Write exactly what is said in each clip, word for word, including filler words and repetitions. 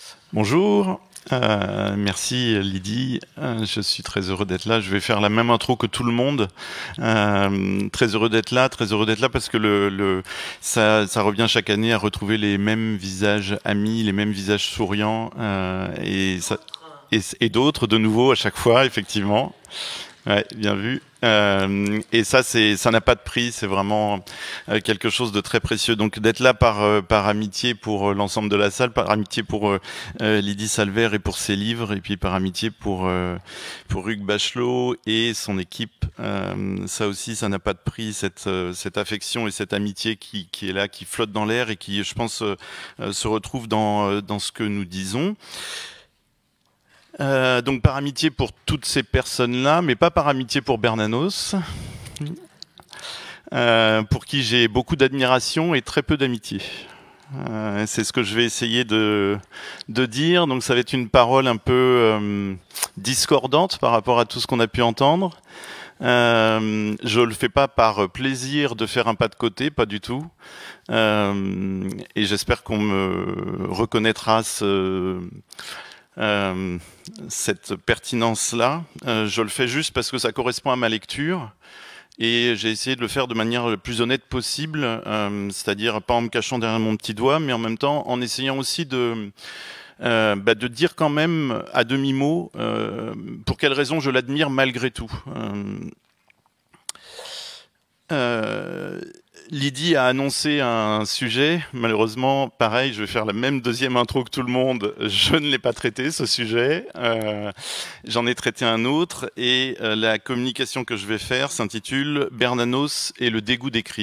Bonjour, euh, merci Lydie, euh, je suis très heureux d'être là. Je vais faire la même intro que tout le monde. Euh, très heureux d'être là, très heureux d'être là parce que le, le, ça, ça revient chaque année à retrouver les mêmes visages amis, les mêmes visages souriants euh, et, ça, et, et d'autres de nouveau à chaque fois, effectivement. Ouais, bien vu. Euh, et ça, c'est, ça n'a pas de prix. C'est vraiment euh, quelque chose de très précieux. Donc d'être là par euh, par amitié pour euh, l'ensemble de la salle, par amitié pour euh, euh, Lydie Salver et pour ses livres, et puis par amitié pour euh, pour Hugues Bachelot et son équipe. Euh, ça aussi, ça n'a pas de prix. Cette euh, cette affection et cette amitié qui qui est là, qui flotte dans l'air et qui, je pense, euh, euh, se retrouve dans euh, dans ce que nous disons. Euh, donc par amitié pour toutes ces personnes-là, mais pas par amitié pour Bernanos, euh, pour qui j'ai beaucoup d'admiration et très peu d'amitié. Euh, c'est ce que je vais essayer de, de dire. Donc ça va être une parole un peu euh, discordante par rapport à tout ce qu'on a pu entendre. Euh, je le fais pas par plaisir de faire un pas de côté, pas du tout. Euh, et j'espère qu'on me reconnaîtra ce... Euh, cette pertinence-là. Euh, je le fais juste parce que ça correspond à ma lecture et j'ai essayé de le faire de manière le plus honnête possible, euh, c'est-à-dire pas en me cachant derrière mon petit doigt, mais en même temps en essayant aussi de, euh, bah, de dire quand même à demi-mot euh, pour quelles raisons je l'admire malgré tout. Euh, euh, Lydie a annoncé un sujet. Malheureusement, pareil, je vais faire la même deuxième intro que tout le monde. Je ne l'ai pas traité, ce sujet. Euh, J'en ai traité un autre. Et euh, la communication que je vais faire s'intitule « Bernanos et le dégoût d'écrire ».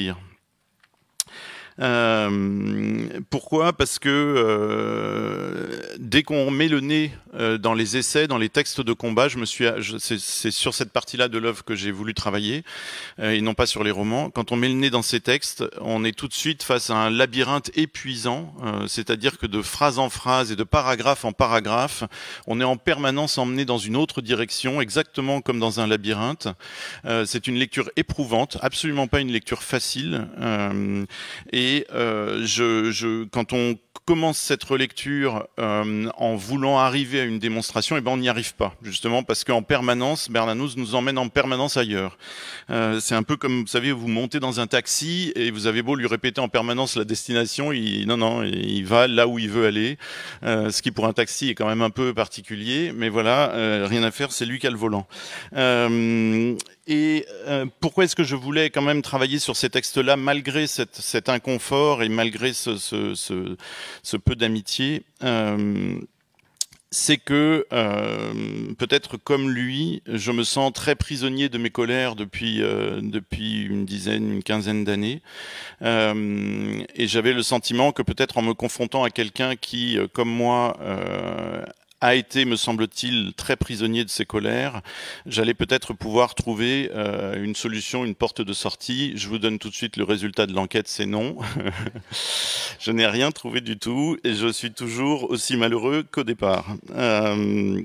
Euh, pourquoi? Parce que euh, dès qu'on met le nez euh, dans les essais, dans les textes de combat, je me suis, c'est sur cette partie-là de l'œuvre que j'ai voulu travailler, euh, et non pas sur les romans. Quand on met le nez dans ces textes, on est tout de suite face à un labyrinthe épuisant, euh, c'est-à-dire que de phrase en phrase et de paragraphe en paragraphe, on est en permanence emmené dans une autre direction, exactement comme dans un labyrinthe. Euh, c'est une lecture éprouvante, absolument pas une lecture facile, euh, et Et euh, je, je, quand on commence cette relecture euh, en voulant arriver à une démonstration, eh ben on n'y arrive pas, justement parce qu'en permanence, Bernanos nous emmène en permanence ailleurs. Euh, c'est un peu comme, vous savez, vous montez dans un taxi et vous avez beau lui répéter en permanence la destination, il, non, non, il va là où il veut aller, euh, ce qui pour un taxi est quand même un peu particulier, mais voilà, euh, rien à faire, c'est lui qui a le volant. Euh, Et euh, pourquoi est-ce que je voulais quand même travailler sur ces textes-là malgré cette, cet inconfort et malgré ce, ce, ce, ce peu d'amitié? euh, C'est que euh, peut-être comme lui, je me sens très prisonnier de mes colères depuis euh, depuis une dizaine, une quinzaine d'années, euh, et j'avais le sentiment que peut-être en me confrontant à quelqu'un qui, euh, comme moi, euh, a été, me semble-t-il, très prisonnier de ses colères, j'allais peut-être pouvoir trouver euh, une solution, une porte de sortie. Je vous donne tout de suite le résultat de l'enquête, c'est non. Je n'ai rien trouvé du tout et je suis toujours aussi malheureux qu'au départ. Euh...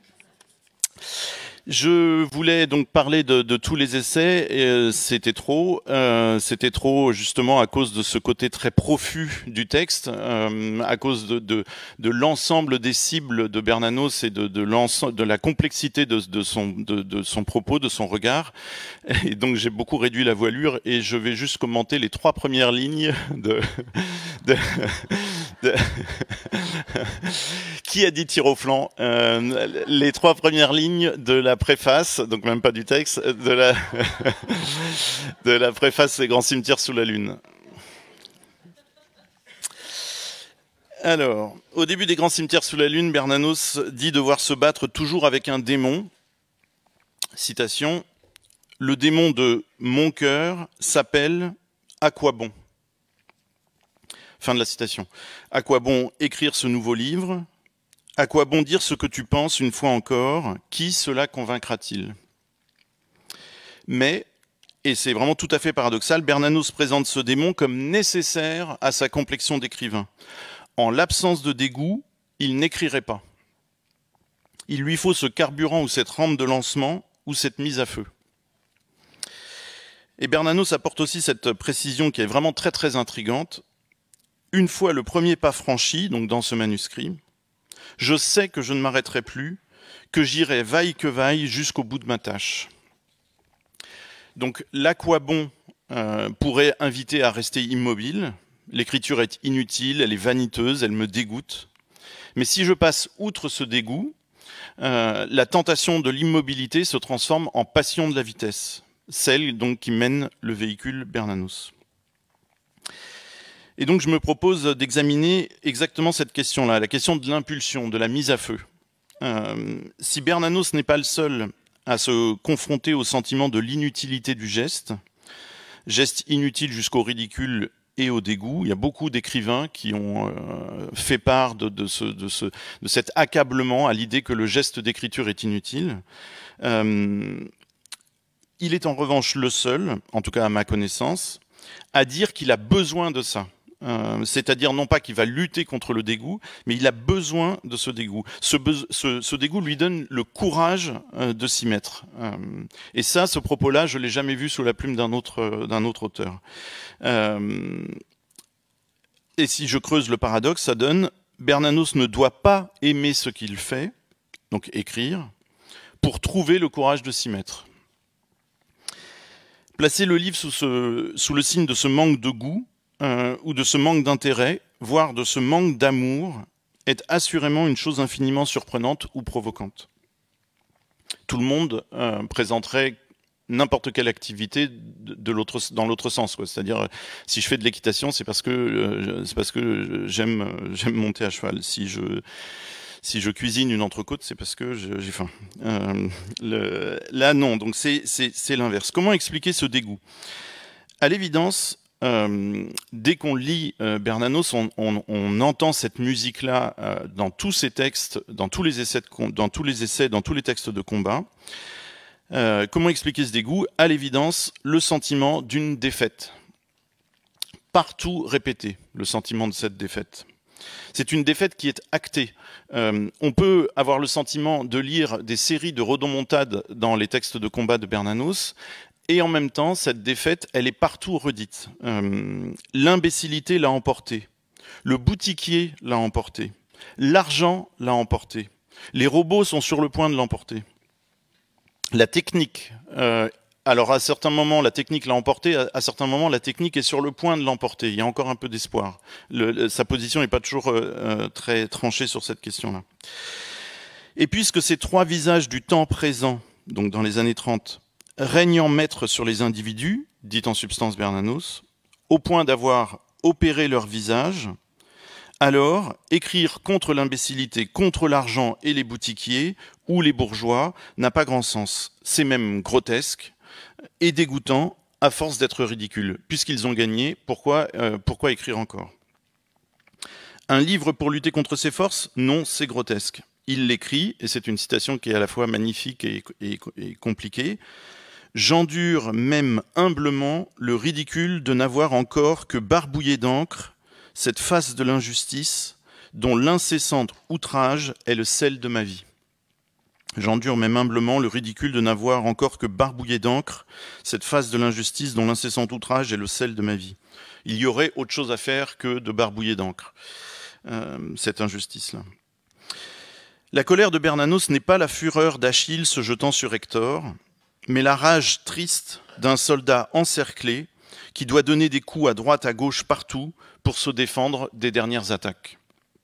Je voulais donc parler de, de tous les essais, et euh, c'était trop, euh, c'était trop justement à cause de ce côté très profus du texte, euh, à cause de, de, de l'ensemble des cibles de Bernanos et de, de, de la complexité de, de, son, de, de son propos, de son regard. Et donc j'ai beaucoup réduit la voilure et je vais juste commenter les trois premières lignes de... de, de Qui a dit tir au flanc? euh, Les trois premières lignes de la préface, donc même pas du texte, de la, de la préface Les Grands Cimetières sous la Lune. Alors, au début des Grands Cimetières sous la Lune, Bernanos dit devoir se battre toujours avec un démon. Citation: « Le démon de mon cœur s'appelle à quoi bon ?» Fin de la citation. À quoi bon écrire ce nouveau livre? À quoi bon dire ce que tu penses une fois encore? Qui cela convaincra-t-il? Mais, et c'est vraiment tout à fait paradoxal, Bernanos présente ce démon comme nécessaire à sa complexion d'écrivain. En l'absence de dégoût, il n'écrirait pas. Il lui faut ce carburant ou cette rampe de lancement ou cette mise à feu. Et Bernanos apporte aussi cette précision qui est vraiment très très intrigante. Une fois le premier pas franchi, donc dans ce manuscrit, Je sais que je ne m'arrêterai plus, que j'irai vaille que vaille jusqu'au bout de ma tâche. Donc l'aquabon euh, pourrait inviter à rester immobile. L'écriture est inutile, elle est vaniteuse, elle me dégoûte. Mais si je passe outre ce dégoût, euh, la tentation de l'immobilité se transforme en passion de la vitesse, celle donc qui mène le véhicule Bernanos. Et donc je me propose d'examiner exactement cette question-là, la question de l'impulsion, de la mise à feu. Euh, si Bernanos n'est pas le seul à se confronter au sentiment de l'inutilité du geste, geste inutile jusqu'au ridicule et au dégoût, il y a beaucoup d'écrivains qui ont euh, fait part de, de, ce, de, ce, de cet accablement à l'idée que le geste d'écriture est inutile. Euh, il est en revanche le seul, en tout cas à ma connaissance, à dire qu'il a besoin de ça. Euh, c'est-à-dire non pas qu'il va lutter contre le dégoût, mais il a besoin de ce dégoût. Ce, be ce, ce dégoût lui donne le courage euh, de s'y mettre. Euh, et ça, ce propos-là, je l'ai jamais vu sous la plume d'un autre, euh, d'un autre auteur. Euh, et si je creuse le paradoxe, ça donne Bernanos ne doit pas aimer ce qu'il fait, donc écrire, pour trouver le courage de s'y mettre. Placer le livre sous, ce, sous le signe de ce manque de goût, Euh, ou de ce manque d'intérêt, voire de ce manque d'amour, est assurément une chose infiniment surprenante ou provocante. Tout le monde euh, présenterait n'importe quelle activité de, de l'autre, dans l'autre sens, quoi. C'est-à-dire, si je fais de l'équitation, c'est parce que euh, c'est parce que j'aime j'aime monter à cheval. Si je si je cuisine une entrecôte, c'est parce que j'ai faim. Euh, le, là, non. Donc c'est c'est c'est l'inverse. Comment expliquer ce dégoût? À l'évidence, Euh, dès qu'on lit euh, Bernanos, on, on, on entend cette musique-là euh, dans tous ses textes, dans tous les essais, de, dans tous les essais, dans tous les textes de combat. Euh, comment expliquer ce dégoût? À l'évidence, le sentiment d'une défaite. Partout répété, le sentiment de cette défaite. C'est une défaite qui est actée. Euh, on peut avoir le sentiment de lire des séries de rodomontades dans les textes de combat de Bernanos. Et en même temps, cette défaite, elle est partout redite. Euh, L'imbécilité l'a emporté. Le boutiquier l'a emporté. L'argent l'a emporté. Les robots sont sur le point de l'emporter. La technique, euh, alors à certains moments, la technique l'a emporté, à, à certains moments, la technique est sur le point de l'emporter. Il y a encore un peu d'espoir. Sa position n'est pas toujours euh, très tranchée sur cette question-là. Et puisque ces trois visages du temps présent, donc dans les années trente, régnant maître sur les individus, dit en substance Bernanos, au point d'avoir opéré leur visage, alors écrire contre l'imbécilité, contre l'argent et les boutiquiers ou les bourgeois n'a pas grand sens. C'est même grotesque et dégoûtant à force d'être ridicule. Puisqu'ils ont gagné, pourquoi, euh, pourquoi écrire encore? Un livre pour lutter contre ses forces? Non, c'est grotesque. Il l'écrit, et c'est une citation qui est à la fois magnifique et, et, et compliquée. J'endure même humblement le ridicule de n'avoir encore que barbouillé d'encre cette face de l'injustice dont l'incessant outrage est le sel de ma vie. J'endure même humblement le ridicule de n'avoir encore que barbouillé d'encre cette face de l'injustice dont l'incessant outrage est le sel de ma vie. Il y aurait autre chose à faire que de barbouiller d'encre, euh, cette injustice-là. La colère de Bernanos n'est pas la fureur d'Achille se jetant sur Hector, mais la rage triste d'un soldat encerclé qui doit donner des coups à droite, à gauche, partout pour se défendre des dernières attaques.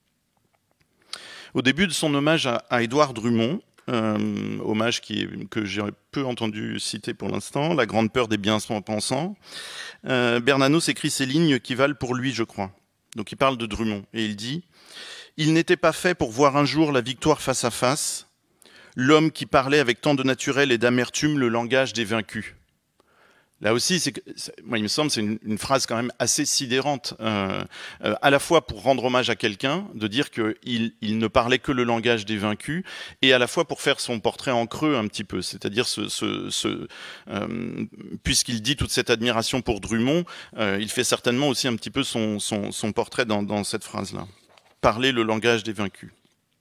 Au début de son hommage à, à Édouard Drummond, euh, hommage qui est, que j'ai peu entendu citer pour l'instant, La grande peur des bien-pensants, euh, Bernanos écrit ces lignes qui valent pour lui, je crois. Donc il parle de Drummond et il dit « Il n'était pas fait pour voir un jour la victoire face à face, l'homme qui parlait avec tant de naturel et d'amertume le langage des vaincus. » Là aussi, c'est, moi, il me semble, c'est une, une phrase quand même assez sidérante, euh, euh, à la fois pour rendre hommage à quelqu'un, de dire qu'il il ne parlait que le langage des vaincus, et à la fois pour faire son portrait en creux un petit peu, c'est-à-dire ce, ce, ce, euh, puisqu'il dit toute cette admiration pour Drummond, euh, il fait certainement aussi un petit peu son, son, son portrait dans, dans cette phrase-là. Parler le langage des vaincus.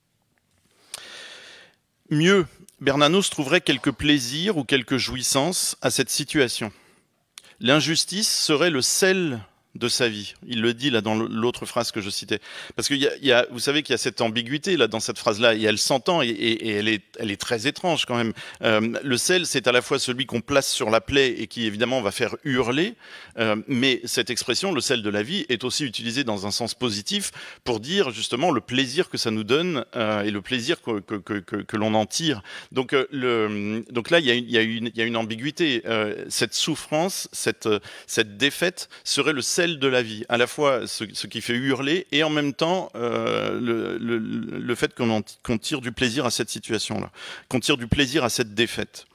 Mieux, Bernanos trouverait quelques plaisirs ou quelques jouissances à cette situation. L'injustice serait le sel de sa vie. Il le dit là dans l'autre phrase que je citais. Parce que y a, y a, vous savez qu'il y a cette ambiguïté là dans cette phrase-là, et elle s'entend, et, et, et elle, est, elle est très étrange quand même. Euh, le sel, c'est à la fois celui qu'on place sur la plaie et qui évidemment va faire hurler, euh, mais cette expression, le sel de la vie, est aussi utilisée dans un sens positif pour dire justement le plaisir que ça nous donne euh, et le plaisir que, que, que, que, que l'on en tire. Donc, euh, le, donc là, il y a une, il y a une, il y a une ambiguïté. Euh, cette souffrance, cette, cette défaite serait le sel de la vie, à la fois ce, ce qui fait hurler et en même temps euh, le, le, le fait qu'on qu'on tire du plaisir à cette situation-là, qu'on tire du plaisir à cette défaite.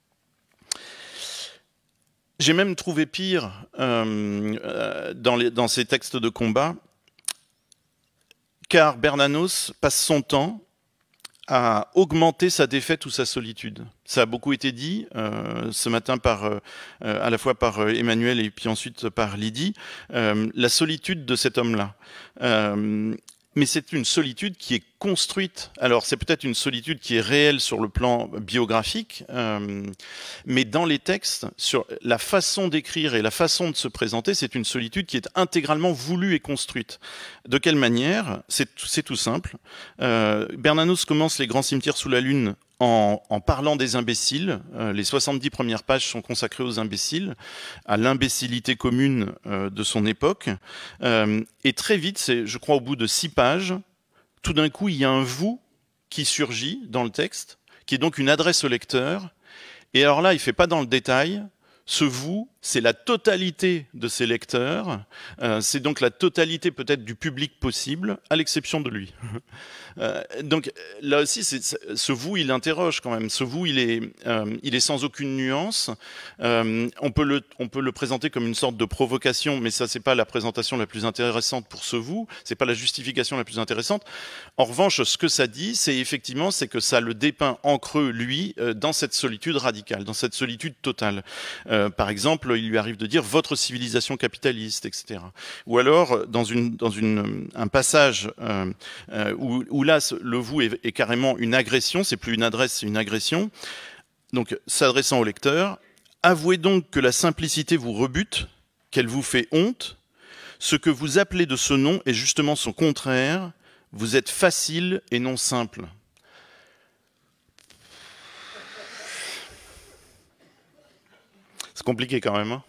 J'ai même trouvé pire euh, dans, les, dans ces textes de combat, car Bernanos passe son temps à augmenter sa défaite ou sa solitude. Ça a beaucoup été dit euh, ce matin par, euh, à la fois par euh, Emmanuel et puis ensuite par Lydie, euh, la solitude de cet homme-là. Euh, mais c'est une solitude qui est construite. Alors c'est peut-être une solitude qui est réelle sur le plan biographique, euh, mais dans les textes, sur la façon d'écrire et la façon de se présenter, c'est une solitude qui est intégralement voulue et construite. De quelle manière? C'est tout simple. Euh, Bernanos commence Les Grands cimetières sous la lune En, en parlant des imbéciles. Euh, les soixante-dix premières pages sont consacrées aux imbéciles, à l'imbécilité commune euh, de son époque. Euh, et très vite, c'est, je crois, au bout de six pages, tout d'un coup, il y a un vous qui surgit dans le texte, qui est donc une adresse au lecteur. Et alors là, il ne fait pas dans le détail. Ce vous, c'est la totalité de ses lecteurs. Euh, c'est donc la totalité peut-être du public possible, à l'exception de lui. Euh, donc là aussi, c'est, ce vous, il interroge quand même. Ce vous, il est, euh, il est sans aucune nuance. Euh, on peut le, on peut le présenter comme une sorte de provocation, mais ça, c'est pas la présentation la plus intéressante pour ce vous. C'est pas la justification la plus intéressante. En revanche, ce que ça dit, c'est effectivement, c'est que ça le dépeint en creux, lui, euh, dans cette solitude radicale, dans cette solitude totale. Euh, par exemple, il lui arrive de dire votre civilisation capitaliste, et cetera. Ou alors, dans une, dans une, un passage euh, euh, où, où là, le vous est, est carrément une agression, c'est plus une adresse, c'est une agression. Donc, s'adressant au lecteur, avouez donc que la simplicité vous rebute, qu'elle vous fait honte. Ce que vous appelez de ce nom est justement son contraire. Vous êtes facile et non simple. C'est compliqué quand même. Hein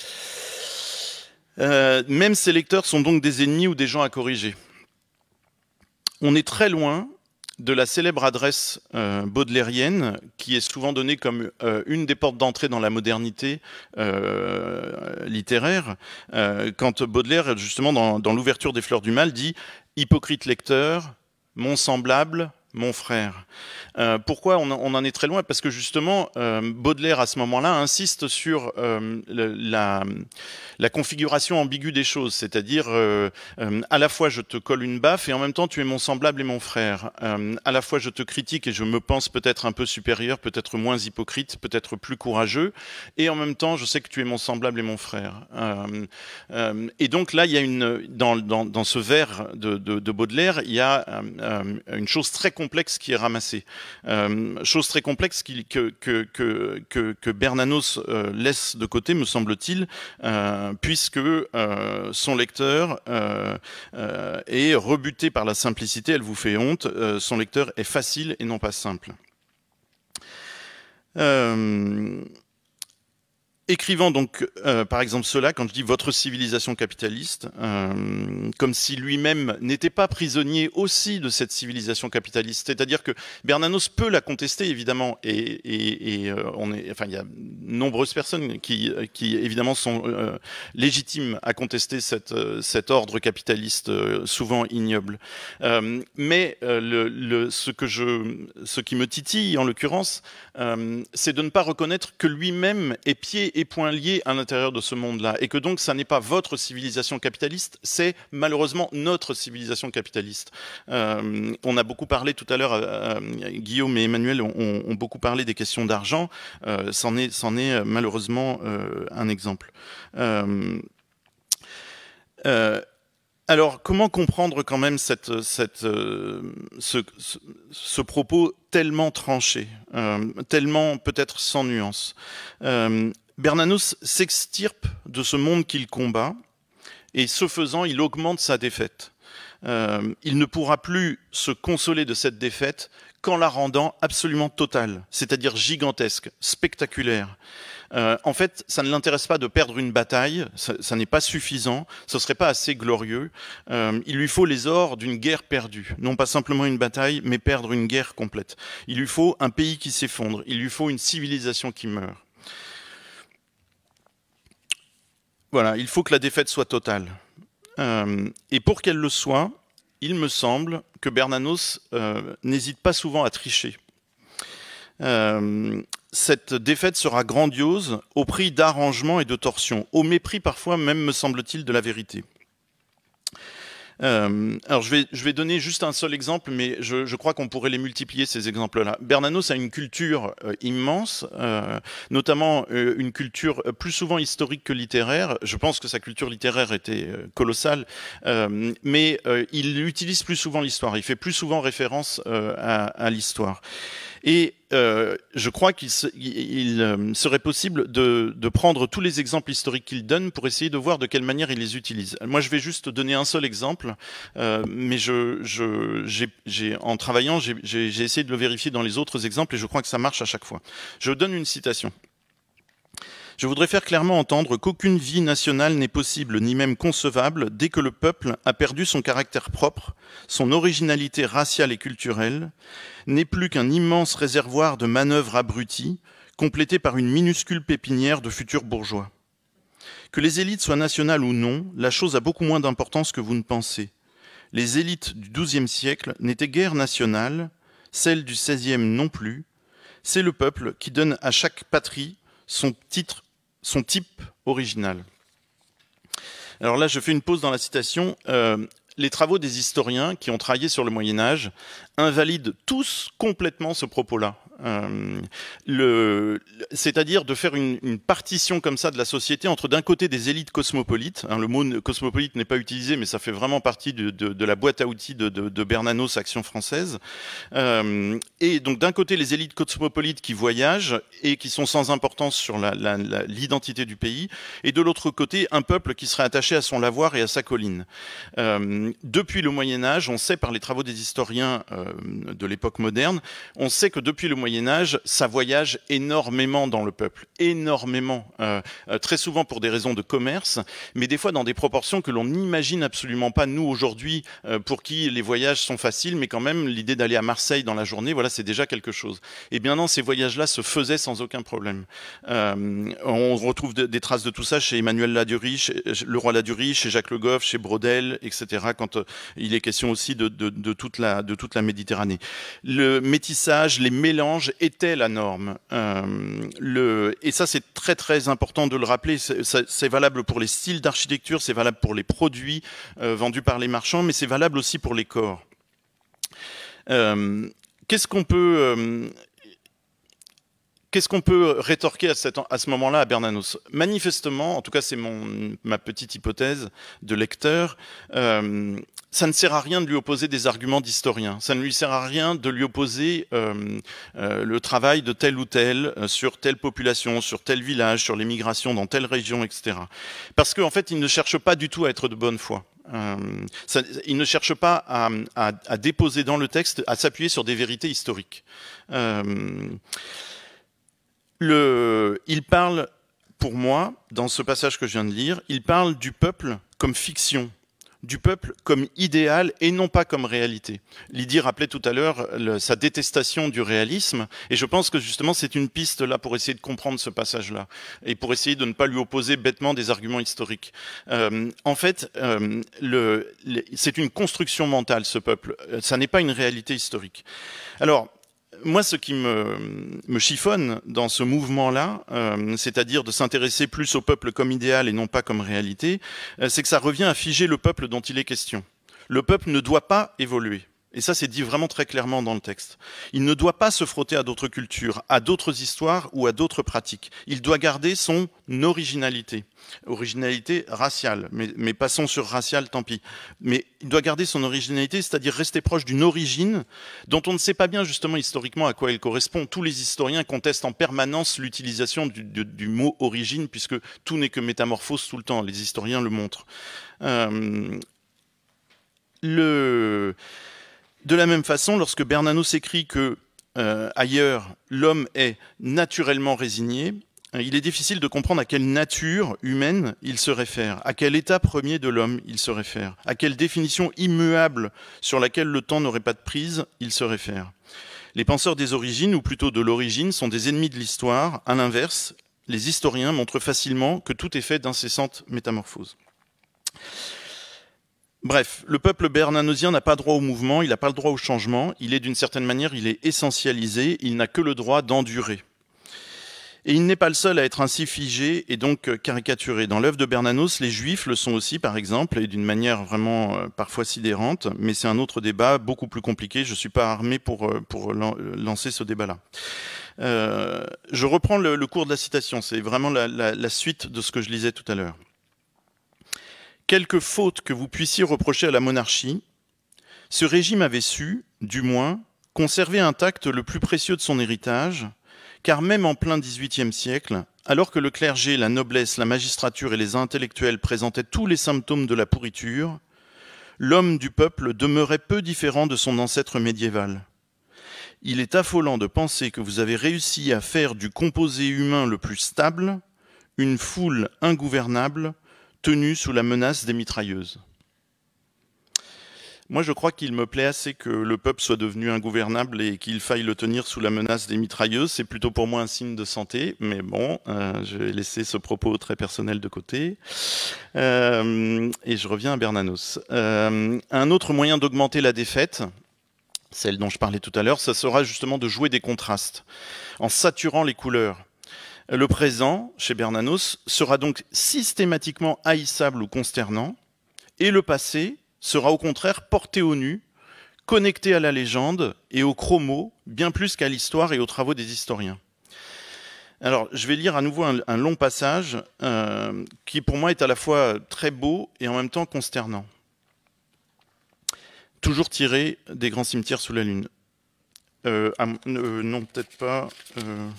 euh, même ces lecteurs sont donc des ennemis ou des gens à corriger. On est très loin de la célèbre adresse euh, baudelairienne qui est souvent donnée comme euh, une des portes d'entrée dans la modernité euh, littéraire, euh, quand Baudelaire, justement dans, dans l'ouverture des Fleurs du Mal, dit « Hypocrite lecteur, mon semblable, mon frère ». Euh, pourquoi on, on en est très loin? Parce que justement, euh, Baudelaire, à ce moment-là, insiste sur euh, le, la, la configuration ambiguë des choses, c'est-à-dire euh, euh, à la fois je te colle une baffe et en même temps tu es mon semblable et mon frère. Euh, à la fois je te critique et je me pense peut-être un peu supérieur, peut-être moins hypocrite, peut-être plus courageux, et en même temps je sais que tu es mon semblable et mon frère. Euh, euh, et donc là, il y a une, dans, dans, dans ce vers de, de, de Baudelaire, il y a euh, une chose très complexe qui est ramassée. Euh, chose très complexe qui, que, que, que, que, que Bernanos euh, laisse de côté, me semble-t-il, euh, puisque euh, son lecteur euh, euh, est rebuté par la simplicité, elle vous fait honte, euh, son lecteur est facile et non pas simple. Euh, Écrivant donc, euh, par exemple, cela, quand je dis votre civilisation capitaliste, euh, comme si lui-même n'était pas prisonnier aussi de cette civilisation capitaliste. C'est-à-dire que Bernanos peut la contester, évidemment, et, et, et euh, on est, enfin, il y a nombreuses personnes qui, qui évidemment, sont euh, légitimes à contester cette, cet ordre capitaliste euh, souvent ignoble. Euh, mais euh, le, le, ce que je, ce qui me titille, en l'occurrence, euh, c'est de ne pas reconnaître que lui-même est pied et points liés à l'intérieur de ce monde-là, et que donc ça n'est pas votre civilisation capitaliste, c'est malheureusement notre civilisation capitaliste. Euh, on a beaucoup parlé tout à l'heure, euh, Guillaume et Emmanuel ont, ont beaucoup parlé des questions d'argent, euh, c'en est, c'en est malheureusement euh, un exemple. Euh, euh, Alors, comment comprendre quand même cette, cette, euh, ce, ce, ce propos tellement tranché, euh, tellement peut-être sans nuance? euh, Bernanos s'extirpe de ce monde qu'il combat, et ce faisant, il augmente sa défaite. Euh, il ne pourra plus se consoler de cette défaite qu'en la rendant absolument totale, c'est-à-dire gigantesque, spectaculaire. Euh, en fait, ça ne l'intéresse pas de perdre une bataille, ça, ça n'est pas suffisant, ce ne serait pas assez glorieux. Euh, il lui faut les ors d'une guerre perdue, non pas simplement une bataille, mais perdre une guerre complète. Il lui faut un pays qui s'effondre, il lui faut une civilisation qui meurt. Voilà, il faut que la défaite soit totale. Euh, et pour qu'elle le soit, il me semble que Bernanos euh, n'hésite pas souvent à tricher. Euh, cette défaite sera grandiose au prix d'arrangements et de torsions, au mépris parfois même, me semble-t-il, de la vérité. Euh, alors je vais, je vais donner juste un seul exemple, mais je, je crois qu'on pourrait les multiplier, ces exemples-là. Bernanos a une culture euh, immense, euh, notamment euh, une culture plus souvent historique que littéraire. Je pense que sa culture littéraire était euh, colossale, euh, mais euh, il utilise plus souvent l'histoire, il fait plus souvent référence euh, à, à l'histoire. Et euh, je crois qu'il se, il, euh, serait possible de, de prendre tous les exemples historiques qu'il donne pour essayer de voir de quelle manière il les utilise. Moi, je vais juste donner un seul exemple, euh, mais je, je, j'ai, j'ai, en travaillant, j'ai, j'ai, j'ai essayé de le vérifier dans les autres exemples et je crois que ça marche à chaque fois. Je donne une citation. Je voudrais faire clairement entendre qu'aucune vie nationale n'est possible ni même concevable dès que le peuple a perdu son caractère propre, son originalité raciale et culturelle, n'est plus qu'un immense réservoir de manœuvres abruties, complété par une minuscule pépinière de futurs bourgeois. Que les élites soient nationales ou non, la chose a beaucoup moins d'importance que vous ne pensez. Les élites du douzième siècle n'étaient guère nationales, celles du seizième non plus. C'est le peuple qui donne à chaque patrie son titre, son type original. Alors là, je fais une pause dans la citation. Euh, les travaux des historiens qui ont travaillé sur le Moyen-Âge invalident tous complètement ce propos-là. Euh, le, c'est-à-dire de faire une, une partition comme ça de la société entre d'un côté des élites cosmopolites, hein, le mot cosmopolite n'est pas utilisé, mais ça fait vraiment partie de, de, de la boîte à outils de, de, de Bernanos Action française, euh, et donc d'un côté les élites cosmopolites qui voyagent et qui sont sans importance sur la, la, la, l'identité du pays, et de l'autre côté un peuple qui serait attaché à son lavoir et à sa colline. Euh, depuis le Moyen-Âge, on sait par les travaux des historiens euh, de l'époque moderne, on sait que depuis le Moyen Moyen-Âge, ça voyage énormément dans le peuple, énormément, euh, euh, très souvent pour des raisons de commerce, mais des fois dans des proportions que l'on n'imagine absolument pas, nous, aujourd'hui, euh, pour qui les voyages sont faciles, mais quand même, l'idée d'aller à Marseille dans la journée, voilà, c'est déjà quelque chose. Et bien non, ces voyages-là se faisaient sans aucun problème. Euh, on retrouve de, des traces de tout ça chez Emmanuel Ladurie, chez, le roi Ladurie, chez Jacques Le Goff, chez Braudel, et cetera, quand euh, il est question aussi de, de, de, toute la, de toute la Méditerranée. Le métissage, les mélanges, était la norme. Euh, le, et ça, c'est très très important de le rappeler. C'est, c'est valable pour les styles d'architecture, c'est valable pour les produits euh, vendus par les marchands, mais c'est valable aussi pour les corps. Euh, qu'est-ce qu'on peut... Euh, Qu'est-ce qu'on peut rétorquer à, cette, à ce moment-là à Bernanos? Manifestement, en tout cas c'est mon, ma petite hypothèse de lecteur, euh, ça ne sert à rien de lui opposer des arguments d'historien. Ça ne lui sert à rien de lui opposer euh, euh, le travail de tel ou tel euh, sur telle population, sur tel village, sur les migrations dans telle région, et cetera. Parce qu'en fait, il ne cherche pas du tout à être de bonne foi. Euh, ça, il ne cherche pas à, à, à déposer dans le texte, à s'appuyer sur des vérités historiques. Euh, Le, il parle, pour moi, dans ce passage que je viens de lire, il parle du peuple comme fiction, du peuple comme idéal et non pas comme réalité. Lydie rappelait tout à l'heure le, sa détestation du réalisme, et je pense que justement c'est une piste là pour essayer de comprendre ce passage-là, et pour essayer de ne pas lui opposer bêtement des arguments historiques. Euh, en fait, euh, le, le, c'est une construction mentale, ce peuple, ça n'est pas une réalité historique. Alors, moi, ce qui me, me chiffonne dans ce mouvement-là, euh, c'est-à-dire de s'intéresser plus au peuple comme idéal et non pas comme réalité, euh, c'est que ça revient à figer le peuple dont il est question. Le peuple ne doit pas évoluer. Et ça, c'est dit vraiment très clairement dans le texte. Il ne doit pas se frotter à d'autres cultures, à d'autres histoires ou à d'autres pratiques. Il doit garder son originalité. Originalité raciale, mais, mais passons sur racial, tant pis. Mais il doit garder son originalité, c'est-à-dire rester proche d'une origine dont on ne sait pas bien justement historiquement à quoi elle correspond. Tous les historiens contestent en permanence l'utilisation du, du, du mot origine, puisque tout n'est que métamorphose tout le temps. Les historiens le montrent. Euh, le... De la même façon, lorsque Bernanos écrit que euh, ailleurs, l'homme est naturellement résigné, il est difficile de comprendre à quelle nature humaine il se réfère, à quel état premier de l'homme il se réfère, à quelle définition immuable sur laquelle le temps n'aurait pas de prise il se réfère. Les penseurs des origines, ou plutôt de l'origine, sont des ennemis de l'histoire. À l'inverse, les historiens montrent facilement que tout est fait d'incessantes métamorphoses. Bref, le peuple bernanosien n'a pas droit au mouvement, il n'a pas le droit au changement, il est d'une certaine manière, il est essentialisé, il n'a que le droit d'endurer. Et il n'est pas le seul à être ainsi figé et donc caricaturé. Dans l'œuvre de Bernanos, les Juifs le sont aussi, par exemple, et d'une manière vraiment euh, parfois sidérante, mais c'est un autre débat beaucoup plus compliqué, je ne suis pas armé pour, pour lan- lancer ce débat-là. Euh, je reprends le, le cours de la citation, c'est vraiment la, la, la suite de ce que je lisais tout à l'heure. Quelque faute que vous puissiez reprocher à la monarchie, ce régime avait su, du moins, conserver intact le plus précieux de son héritage, car même en plein dix-huitième siècle, alors que le clergé, la noblesse, la magistrature et les intellectuels présentaient tous les symptômes de la pourriture, l'homme du peuple demeurait peu différent de son ancêtre médiéval. Il est affolant de penser que vous avez réussi à faire du composé humain le plus stable une foule ingouvernable tenue sous la menace des mitrailleuses. Moi, je crois qu'il me plaît assez que le peuple soit devenu ingouvernable et qu'il faille le tenir sous la menace des mitrailleuses. C'est plutôt pour moi un signe de santé, mais bon, euh, je vais laisser ce propos très personnel de côté. Euh, et je reviens à Bernanos. Euh, un autre moyen d'augmenter la défaite, celle dont je parlais tout à l'heure, ça sera justement de jouer des contrastes, en saturant les couleurs. Le présent, chez Bernanos, sera donc systématiquement haïssable ou consternant, et le passé sera au contraire porté au nu, connecté à la légende et au chromo, bien plus qu'à l'histoire et aux travaux des historiens. Alors, je vais lire à nouveau un, un long passage euh, qui, pour moi, est à la fois très beau et en même temps consternant. Toujours tiré des grands cimetières sous la lune. Euh, ah, euh, non, peut-être pas... Euh...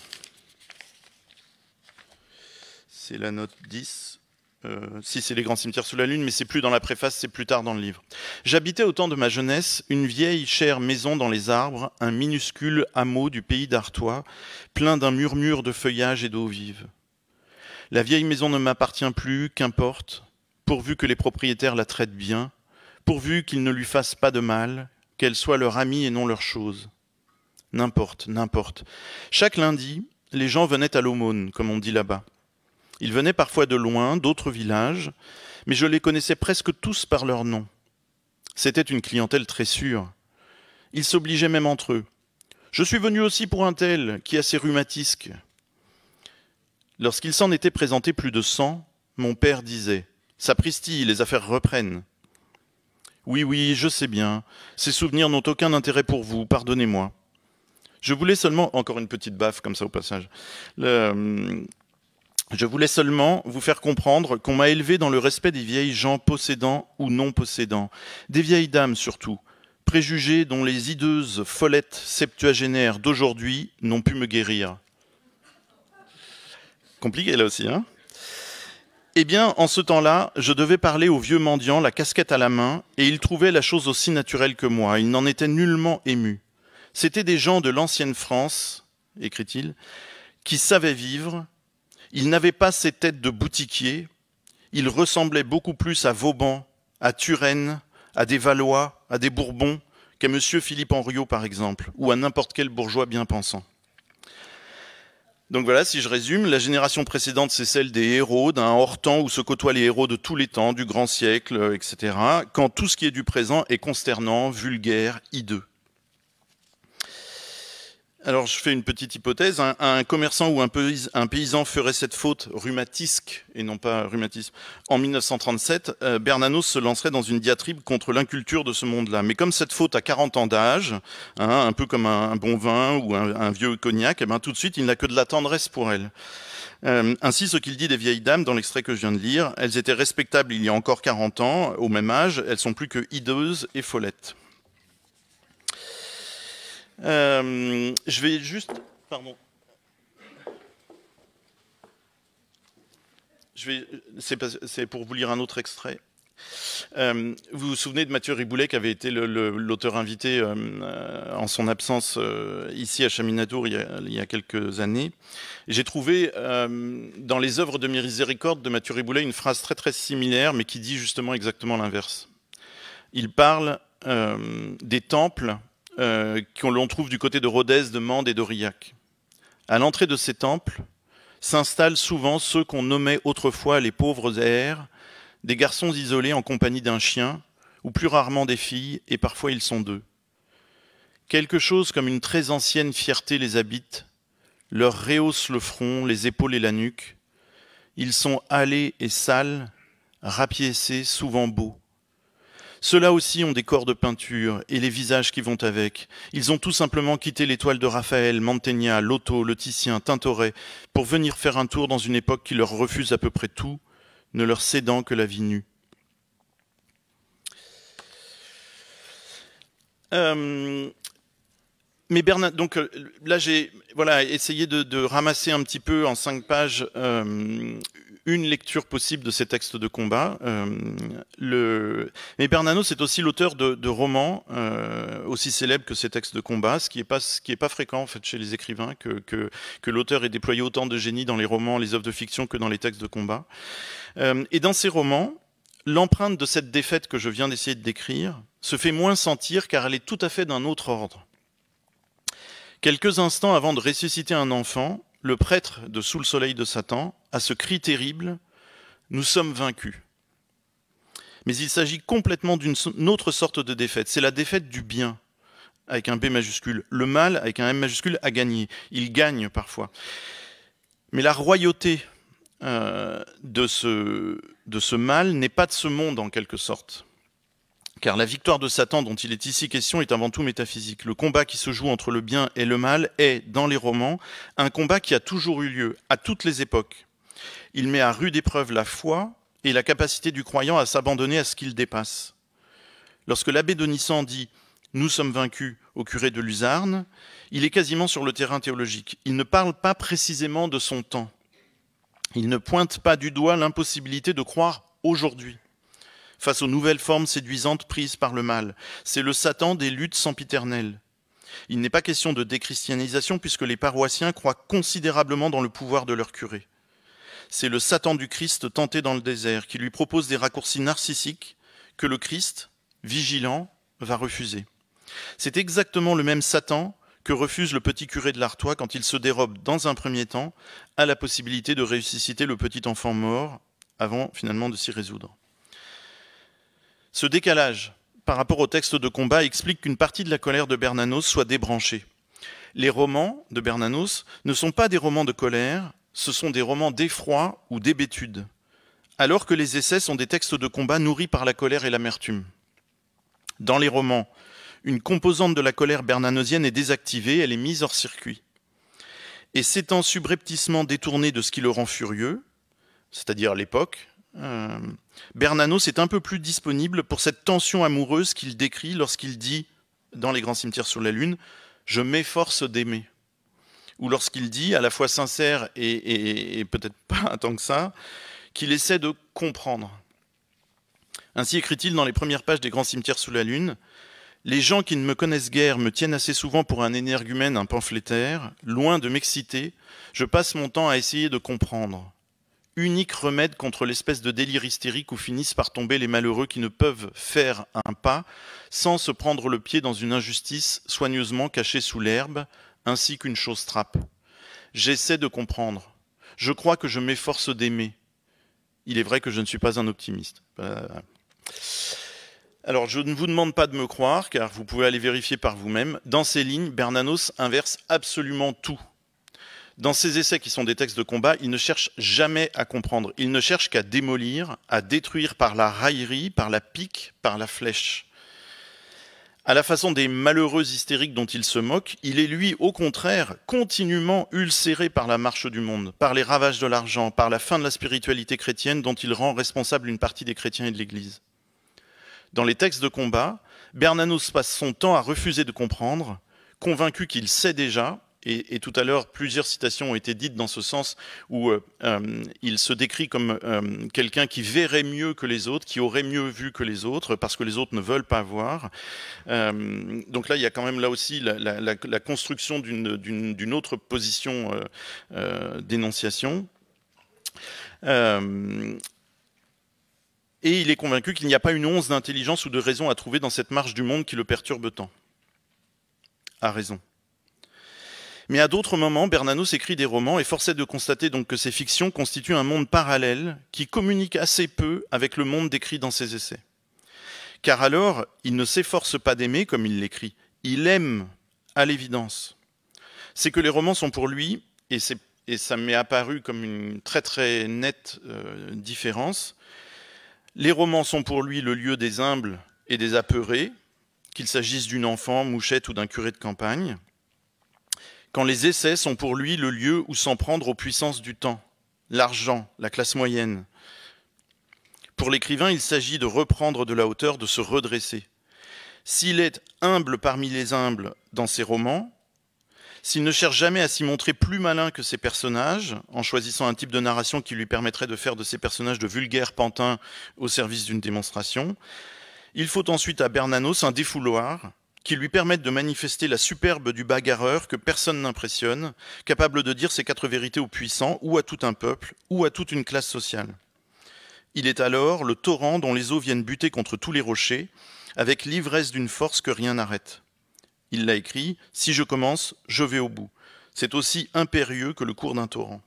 C'est la note dix. Euh, si, c'est les grands cimetières sous la lune, mais c'est plus dans la préface, c'est plus tard dans le livre. J'habitais au temps de ma jeunesse une vieille chère maison dans les arbres, un minuscule hameau du pays d'Artois, plein d'un murmure de feuillage et d'eau vive. La vieille maison ne m'appartient plus, qu'importe, pourvu que les propriétaires la traitent bien, pourvu qu'ils ne lui fassent pas de mal, qu'elle soit leur amie et non leur chose. N'importe, n'importe. Chaque lundi, les gens venaient à l'aumône, comme on dit là-bas. Ils venaient parfois de loin, d'autres villages, mais je les connaissais presque tous par leur nom. C'était une clientèle très sûre. Ils s'obligeaient même entre eux. « Je suis venu aussi pour un tel qui a ses rhumatisques. » Lorsqu'il s'en était présenté plus de cent, mon père disait « Sapristi, les affaires reprennent. »« Oui, oui, je sais bien. Ces souvenirs n'ont aucun intérêt pour vous, pardonnez-moi. » Je voulais seulement... Encore une petite baffe comme ça au passage. Le... Je voulais seulement vous faire comprendre qu'on m'a élevé dans le respect des vieilles gens possédants ou non possédants, des vieilles dames surtout, préjugés dont les hideuses follettes septuagénaires d'aujourd'hui n'ont pu me guérir. Compliqué là aussi, hein ? Eh bien, en ce temps-là, je devais parler au vieux mendiant, la casquette à la main, et il trouvait la chose aussi naturelle que moi. Il n'en était nullement ému. C'étaient des gens de l'ancienne France, écrit-il, qui savaient vivre. Ils n'avaient pas ces têtes de boutiquiers, ils ressemblaient beaucoup plus à Vauban, à Turenne, à des Valois, à des Bourbons, qu'à monsieur Philippe Henriot par exemple, ou à n'importe quel bourgeois bien pensant. Donc voilà, si je résume, la génération précédente, c'est celle des héros, d'un hors-temps où se côtoient les héros de tous les temps, du grand siècle, et cetera, quand tout ce qui est du présent est consternant, vulgaire, hideux. Alors, je fais une petite hypothèse. Un, un commerçant ou un, paysan, un paysan ferait cette faute rhumatisque, et non pas rhumatisme, en mille neuf cent trente-sept, euh, Bernanos se lancerait dans une diatribe contre l'inculture de ce monde-là. Mais comme cette faute a quarante ans d'âge, hein, un peu comme un, un bon vin ou un, un vieux cognac, eh ben, tout de suite, il n'a que de la tendresse pour elle. Euh, ainsi, ce qu'il dit des vieilles dames, dans l'extrait que je viens de lire, elles étaient respectables il y a encore quarante ans, au même âge, elles sont plus que hideuses et follettes. Euh, je vais juste... Pardon. Je vais, c'est pour vous lire un autre extrait. Euh, vous vous souvenez de Mathieu Riboulet, qui avait été l'auteur invité euh, en son absence euh, ici à Chaminatour il y a, il y a quelques années. J'ai trouvé euh, dans les œuvres de Miséricorde de Mathieu Riboulet une phrase très très similaire, mais qui dit justement exactement l'inverse. Il parle euh, des temples Euh, qu'on l'on trouve du côté de Rodez, de Mende et d'Aurillac. À l'entrée de ces temples s'installent souvent ceux qu'on nommait autrefois les pauvres airs, des garçons isolés en compagnie d'un chien, ou plus rarement des filles, et parfois ils sont deux. Quelque chose comme une très ancienne fierté les habite, leur rehausse le front, les épaules et la nuque. Ils sont hâlés et sales, rapiécés, souvent beaux. Ceux-là aussi ont des corps de peinture et les visages qui vont avec. Ils ont tout simplement quitté les toiles de Raphaël, Mantegna, Lotto, Le Titien, Tintoret pour venir faire un tour dans une époque qui leur refuse à peu près tout, ne leur cédant que la vie nue. Euh, mais Bernard, donc là j'ai voilà essayé de, de ramasser un petit peu en cinq pages euh, une lecture possible de ces textes de combat. Euh, le... Mais Bernanos est aussi l'auteur de, de romans euh, aussi célèbres que ces textes de combat, ce qui n'est pas, ce qui est pas fréquent en fait chez les écrivains, que, que, que l'auteur ait déployé autant de génie dans les romans, les œuvres de fiction que dans les textes de combat. Euh, et dans ces romans, l'empreinte de cette défaite que je viens d'essayer de décrire se fait moins sentir car elle est tout à fait d'un autre ordre. Quelques instants avant de ressusciter un enfant, le prêtre de Sous le soleil de Satan a ce cri terrible « Nous sommes vaincus ». Mais il s'agit complètement d'une autre sorte de défaite. C'est la défaite du bien, avec un B majuscule. Le mal, avec un M majuscule, a gagné. Il gagne parfois. Mais la royauté euh, de, ce, de ce mal n'est pas de ce monde, en quelque sorte. Car la victoire de Satan dont il est ici question est avant tout métaphysique. Le combat qui se joue entre le bien et le mal est, dans les romans, un combat qui a toujours eu lieu, à toutes les époques. Il met à rude épreuve la foi et la capacité du croyant à s'abandonner à ce qu'il dépasse. Lorsque l'abbé de Nissan dit « Nous sommes vaincus » au curé de Luzarne, il est quasiment sur le terrain théologique. Il ne parle pas précisément de son temps. Il ne pointe pas du doigt l'impossibilité de croire aujourd'hui face aux nouvelles formes séduisantes prises par le mal. C'est le Satan des luttes sempiternelles. Il n'est pas question de déchristianisation puisque les paroissiens croient considérablement dans le pouvoir de leur curé. C'est le Satan du Christ tenté dans le désert qui lui propose des raccourcis narcissiques que le Christ, vigilant, va refuser. C'est exactement le même Satan que refuse le petit curé de l'Artois quand il se dérobe dans un premier temps à la possibilité de ressusciter le petit enfant mort avant finalement de s'y résoudre. Ce décalage par rapport au texte de combat explique qu'une partie de la colère de Bernanos soit débranchée. Les romans de Bernanos ne sont pas des romans de colère, ce sont des romans d'effroi ou d'hébétude, alors que les essais sont des textes de combat nourris par la colère et l'amertume. Dans les romans, une composante de la colère bernanosienne est désactivée, elle est mise hors circuit. Et s'étant subrepticement détourné de ce qui le rend furieux, c'est-à-dire l'époque, euh, Bernanos est un peu plus disponible pour cette tension amoureuse qu'il décrit lorsqu'il dit, dans Les Grands Cimetières sur la Lune, « Je m'efforce d'aimer ». Ou lorsqu'il dit, à la fois sincère et, et, et peut-être pas tant que ça, qu'il essaie de comprendre. Ainsi écrit-il dans les premières pages des Grands Cimetières sous la Lune, « Les gens qui ne me connaissent guère me tiennent assez souvent pour un énergumène, un pamphlétaire. Loin de m'exciter, je passe mon temps à essayer de comprendre. Unique remède contre l'espèce de délire hystérique où finissent par tomber les malheureux qui ne peuvent faire un pas sans se prendre le pied dans une injustice soigneusement cachée sous l'herbe, ainsi qu'une chose trappe. J'essaie de comprendre. Je crois que je m'efforce d'aimer. Il est vrai que je ne suis pas un optimiste. » Alors, je ne vous demande pas de me croire, car vous pouvez aller vérifier par vous-même. Dans ces lignes, Bernanos inverse absolument tout. Dans ses essais qui sont des textes de combat, il ne cherche jamais à comprendre. Il ne cherche qu'à démolir, à détruire par la raillerie, par la pique, par la flèche. À la façon des malheureux hystériques dont il se moque, il est lui, au contraire, continuellement ulcéré par la marche du monde, par les ravages de l'argent, par la fin de la spiritualité chrétienne dont il rend responsable une partie des chrétiens et de l'Église. Dans les textes de combat, Bernanos passe son temps à refuser de comprendre, convaincu qu'il sait déjà, et, et tout à l'heure plusieurs citations ont été dites dans ce sens où euh, euh, il se décrit comme euh, quelqu'un qui verrait mieux que les autres, qui aurait mieux vu que les autres, parce que les autres ne veulent pas voir. Euh, donc là, il y a quand même là aussi la, la, la, la construction d'une, d'une, d'une autre position euh, euh, d'énonciation. Euh, Et il est convaincu qu'il n'y a pas une once d'intelligence ou de raison à trouver dans cette marche du monde qui le perturbe tant. A raison. Mais à d'autres moments, Bernanos écrit des romans et force est de constater donc que ces fictions constituent un monde parallèle qui communique assez peu avec le monde décrit dans ses essais. Car alors, il ne s'efforce pas d'aimer comme il l'écrit. Il aime à l'évidence. C'est que les romans sont pour lui, et, c'est, et ça m'est apparu comme une très très nette euh, différence, les romans sont pour lui le lieu des humbles et des apeurés, qu'il s'agisse d'une enfant, mouchette ou d'un curé de campagne, quand les essais sont pour lui le lieu où s'en prendre aux puissances du temps, l'argent, la classe moyenne. Pour l'écrivain, il s'agit de reprendre de la hauteur, de se redresser. S'il est humble parmi les humbles dans ses romans, s'il ne cherche jamais à s'y montrer plus malin que ses personnages, en choisissant un type de narration qui lui permettrait de faire de ses personnages de vulgaires pantins au service d'une démonstration, il faut ensuite à Bernanos un défouloir qui lui permette de manifester la superbe du bagarreur que personne n'impressionne, capable de dire ses quatre vérités aux puissants, ou à tout un peuple, ou à toute une classe sociale. Il est alors le torrent dont les eaux viennent buter contre tous les rochers, avec l'ivresse d'une force que rien n'arrête. Il l'a écrit, « Si je commence, je vais au bout ». C'est aussi impérieux que le cours d'un torrent.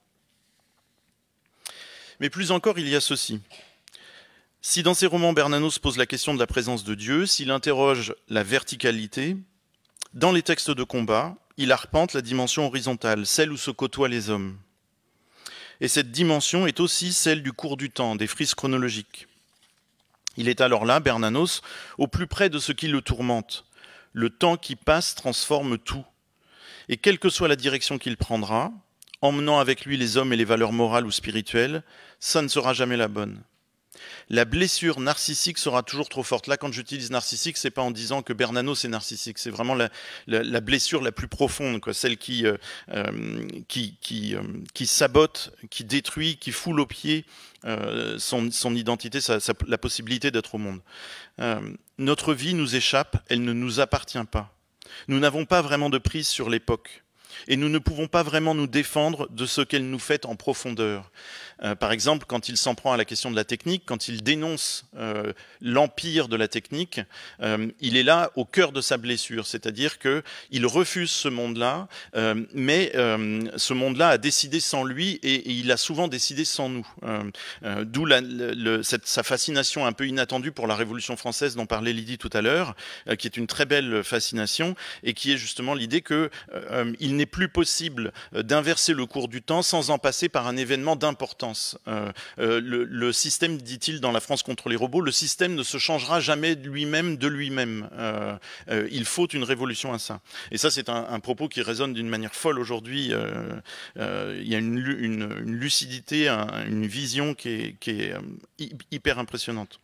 Mais plus encore, il y a ceci. Si dans ses romans, Bernanos pose la question de la présence de Dieu, s'il interroge la verticalité, dans les textes de combat, il arpente la dimension horizontale, celle où se côtoient les hommes. Et cette dimension est aussi celle du cours du temps, des frises chronologiques. Il est alors là, Bernanos, au plus près de ce qui le tourmente. Le temps qui passe transforme tout. Et quelle que soit la direction qu'il prendra, emmenant avec lui les hommes et les valeurs morales ou spirituelles, ça ne sera jamais la bonne. La blessure narcissique sera toujours trop forte. Là, quand j'utilise narcissique, c'est pas en disant que Bernanos est narcissique. C'est vraiment la, la, la blessure la plus profonde, quoi, celle qui, euh, qui, qui, euh, qui sabote, qui détruit, qui foule aux pieds euh, son, son identité, sa, sa, la possibilité d'être au monde. Euh, notre vie nous échappe, elle ne nous appartient pas. Nous n'avons pas vraiment de prise sur l'époque. Et nous ne pouvons pas vraiment nous défendre de ce qu'elle nous fait en profondeur. Euh, par exemple, quand il s'en prend à la question de la technique, quand il dénonce euh, l'empire de la technique, euh, il est là au cœur de sa blessure, c'est-à-dire qu'il refuse ce monde-là, euh, mais euh, ce monde-là a décidé sans lui et, et il a souvent décidé sans nous. Euh, euh, D'où la, le, cette, sa fascination un peu inattendue pour la Révolution française dont parlait Lydie tout à l'heure, euh, qui est une très belle fascination et qui est justement l'idée qu'il euh, n'est plus possible d'inverser le cours du temps sans en passer par un événement d'importance. Euh, euh, le, le système, dit-il dans La France contre les robots, le système ne se changera jamais de lui-même de lui-même. Euh, euh, il faut une révolution à ça. Et ça, c'est un, un propos qui résonne d'une manière folle aujourd'hui. Euh, euh, il y a une, une, une lucidité, un, une vision qui est, qui est hyper impressionnante.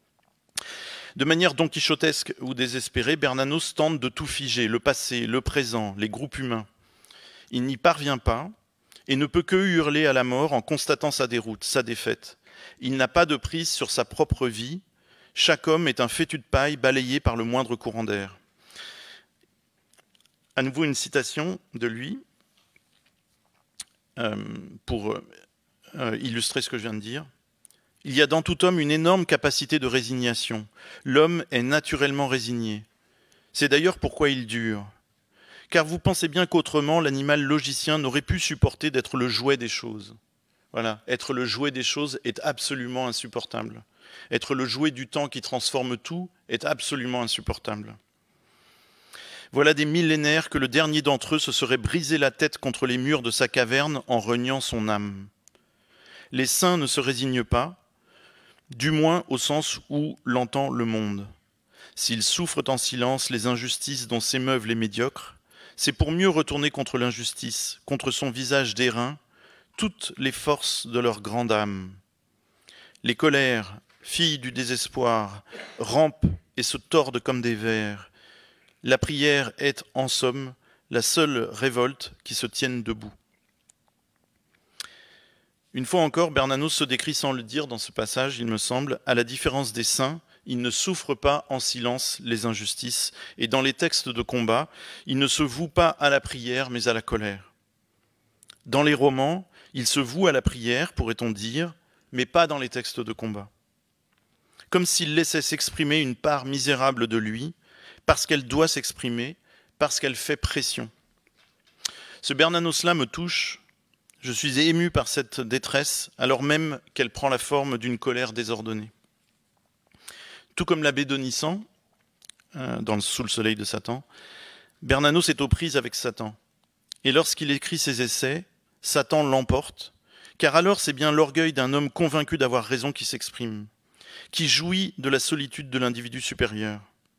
De manière don quichotesque ou désespérée, Bernanos tente de tout figer, le passé, le présent, les groupes humains. Il n'y parvient pas et ne peut que hurler à la mort en constatant sa déroute, sa défaite. Il n'a pas de prise sur sa propre vie. Chaque homme est un fétu de paille balayé par le moindre courant d'air. À nouveau une citation de lui euh, pour euh, illustrer ce que je viens de dire. Il y a dans tout homme une énorme capacité de résignation. L'homme est naturellement résigné. C'est d'ailleurs pourquoi il dure. Car vous pensez bien qu'autrement, l'animal logicien n'aurait pu supporter d'être le jouet des choses. Voilà, être le jouet des choses est absolument insupportable. Être le jouet du temps qui transforme tout est absolument insupportable. Voilà des millénaires que le dernier d'entre eux se serait brisé la tête contre les murs de sa caverne en reniant son âme. Les saints ne se résignent pas, du moins au sens où l'entend le monde. S'ils souffrent en silence les injustices dont s'émeuvent les médiocres, c'est pour mieux retourner contre l'injustice, contre son visage d'airain, toutes les forces de leur grande âme. Les colères, filles du désespoir, rampent et se tordent comme des vers. La prière est, en somme, la seule révolte qui se tienne debout. Une fois encore, Bernanos se décrit sans le dire dans ce passage, il me semble, à la différence des saints, il ne souffre pas en silence les injustices, et dans les textes de combat, il ne se voue pas à la prière, mais à la colère. Dans les romans, il se voue à la prière, pourrait-on dire, mais pas dans les textes de combat. Comme s'il laissait s'exprimer une part misérable de lui, parce qu'elle doit s'exprimer, parce qu'elle fait pression. Ce Bernanos-là me touche, je suis ému par cette détresse, alors même qu'elle prend la forme d'une colère désordonnée. Tout comme l'abbé Donissant, euh, dans le Sous le soleil de Satan, Bernanos est aux prises avec Satan. Et lorsqu'il écrit ses essais, Satan l'emporte, car alors c'est bien l'orgueil d'un homme convaincu d'avoir raison qui s'exprime, qui jouit de la solitude de l'individu supérieur.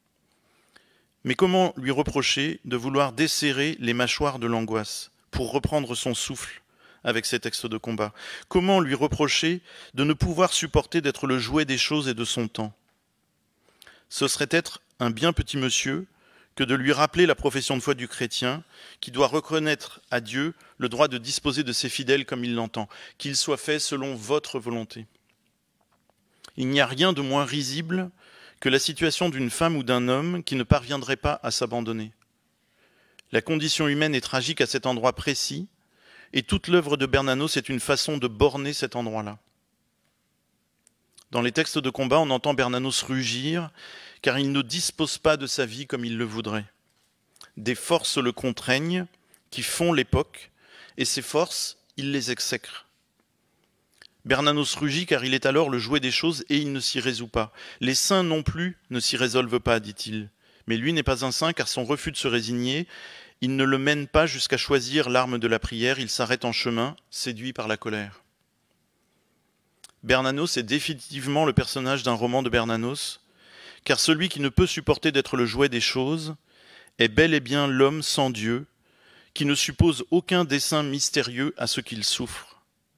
Mais comment lui reprocher de vouloir desserrer les mâchoires de l'angoisse pour reprendre son souffle avec ses textes de combat? Comment lui reprocher de ne pouvoir supporter d'être le jouet des choses et de son temps? Ce serait être un bien petit monsieur que de lui rappeler la profession de foi du chrétien qui doit reconnaître à Dieu le droit de disposer de ses fidèles comme il l'entend, qu'il soit fait selon votre volonté. Il n'y a rien de moins risible que la situation d'une femme ou d'un homme qui ne parviendrait pas à s'abandonner. La condition humaine est tragique à cet endroit précis, et toute l'œuvre de Bernanos est une façon de borner cet endroit-là. Dans les textes de combat, on entend Bernanos rugir, car il ne dispose pas de sa vie comme il le voudrait. Des forces le contraignent, qui font l'époque, et ces forces, il les exècre. Bernanos rugit car il est alors le jouet des choses et il ne s'y résout pas. Les saints non plus ne s'y résolvent pas, dit-il. Mais lui n'est pas un saint car son refus de se résigner, il ne le mène pas jusqu'à choisir l'arme de la prière, il s'arrête en chemin, séduit par la colère. Bernanos est définitivement le personnage d'un roman de Bernanos, car celui qui ne peut supporter d'être le jouet des choses est bel et bien l'homme sans Dieu, qui ne suppose aucun dessein mystérieux à ce qu'il souffre.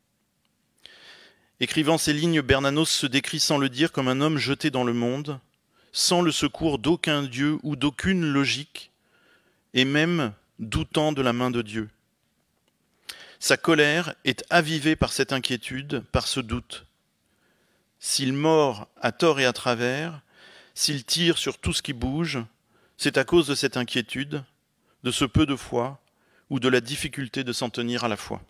Écrivant ces lignes, Bernanos se décrit sans le dire comme un homme jeté dans le monde, sans le secours d'aucun Dieu ou d'aucune logique, et même doutant de la main de Dieu. Sa colère est avivée par cette inquiétude, par ce doute. S'il mord à tort et à travers, s'il tire sur tout ce qui bouge, c'est à cause de cette inquiétude, de ce peu de foi, ou de la difficulté de s'en tenir à la foi.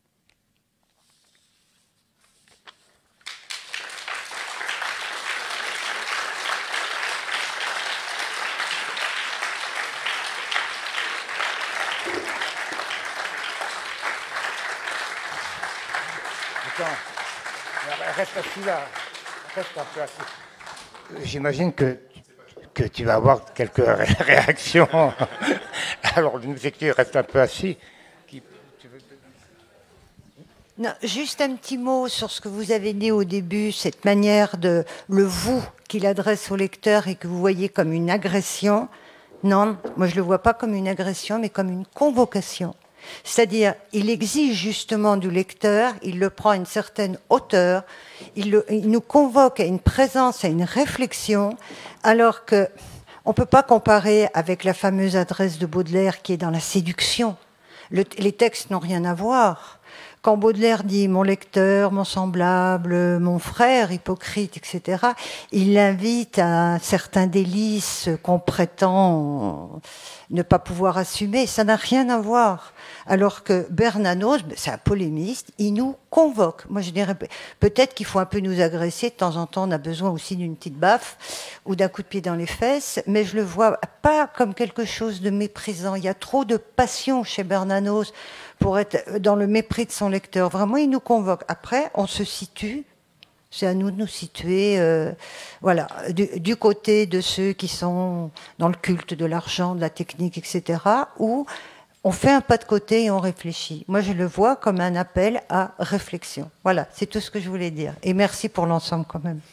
Reste assis là, reste un peu assis. J'imagine que, que tu vas avoir quelques ré réactions. Alors, nous tu restes un peu assis. Qui, tu veux... Non, juste un petit mot sur ce que vous avez dit au début, cette manière de le vous qu'il adresse au lecteur et que vous voyez comme une agression. Non, moi je ne le vois pas comme une agression, mais comme une convocation. C'est-à-dire, il exige justement du lecteur, il le prend à une certaine hauteur, il, le, il nous convoque à une présence, à une réflexion, alors que on ne peut pas comparer avec la fameuse adresse de Baudelaire qui est dans la séduction. Le, les textes n'ont rien à voir. Quand Baudelaire dit « mon lecteur, mon semblable, mon frère, hypocrite, et cetera », il l'invite à un certain délice qu'on prétend ne pas pouvoir assumer. Ça n'a rien à voir. Alors que Bernanos, c'est un polémiste, il nous convoque. Moi, je dirais peut-être qu'il faut un peu nous agresser. De temps en temps, on a besoin aussi d'une petite baffe ou d'un coup de pied dans les fesses. Mais je le vois pas comme quelque chose de méprisant. Il y a trop de passion chez Bernanos pour être dans le mépris de son lecteur. Vraiment, il nous convoque. Après, on se situe C'est à nous de nous situer euh, voilà, du, du côté de ceux qui sont dans le culte de l'argent, de la technique, et cetera, où on fait un pas de côté et on réfléchit. Moi, je le vois comme un appel à réflexion. Voilà, c'est tout ce que je voulais dire. Et merci pour l'ensemble quand même.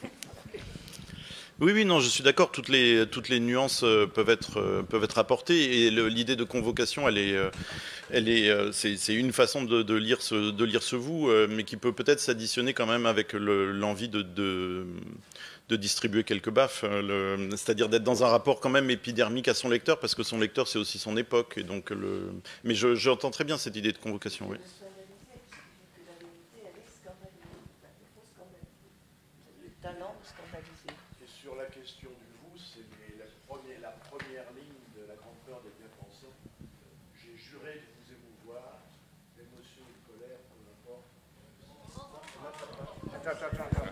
Oui, oui, non, je suis d'accord. Toutes les toutes les nuances euh, peuvent être euh, peuvent être apportées et le, l'idée de convocation, elle est euh, elle est euh, c'est c'est une façon de, de lire ce de lire ce vous, euh, mais qui peut peut-être s'additionner quand même avec le, l'envie de, de de distribuer quelques baffes, le, c'est-à-dire d'être dans un rapport quand même épidermique à son lecteur, parce que son lecteur c'est aussi son époque, et donc le. Mais je j'entends très bien cette idée de convocation, oui. Sur la question du vous, c'est la première, la première ligne de La Grande Peur des Bien-Pensants. J'ai juré de vous émouvoir, l'émotion ou colère, peu importe. Attends, attends, attends.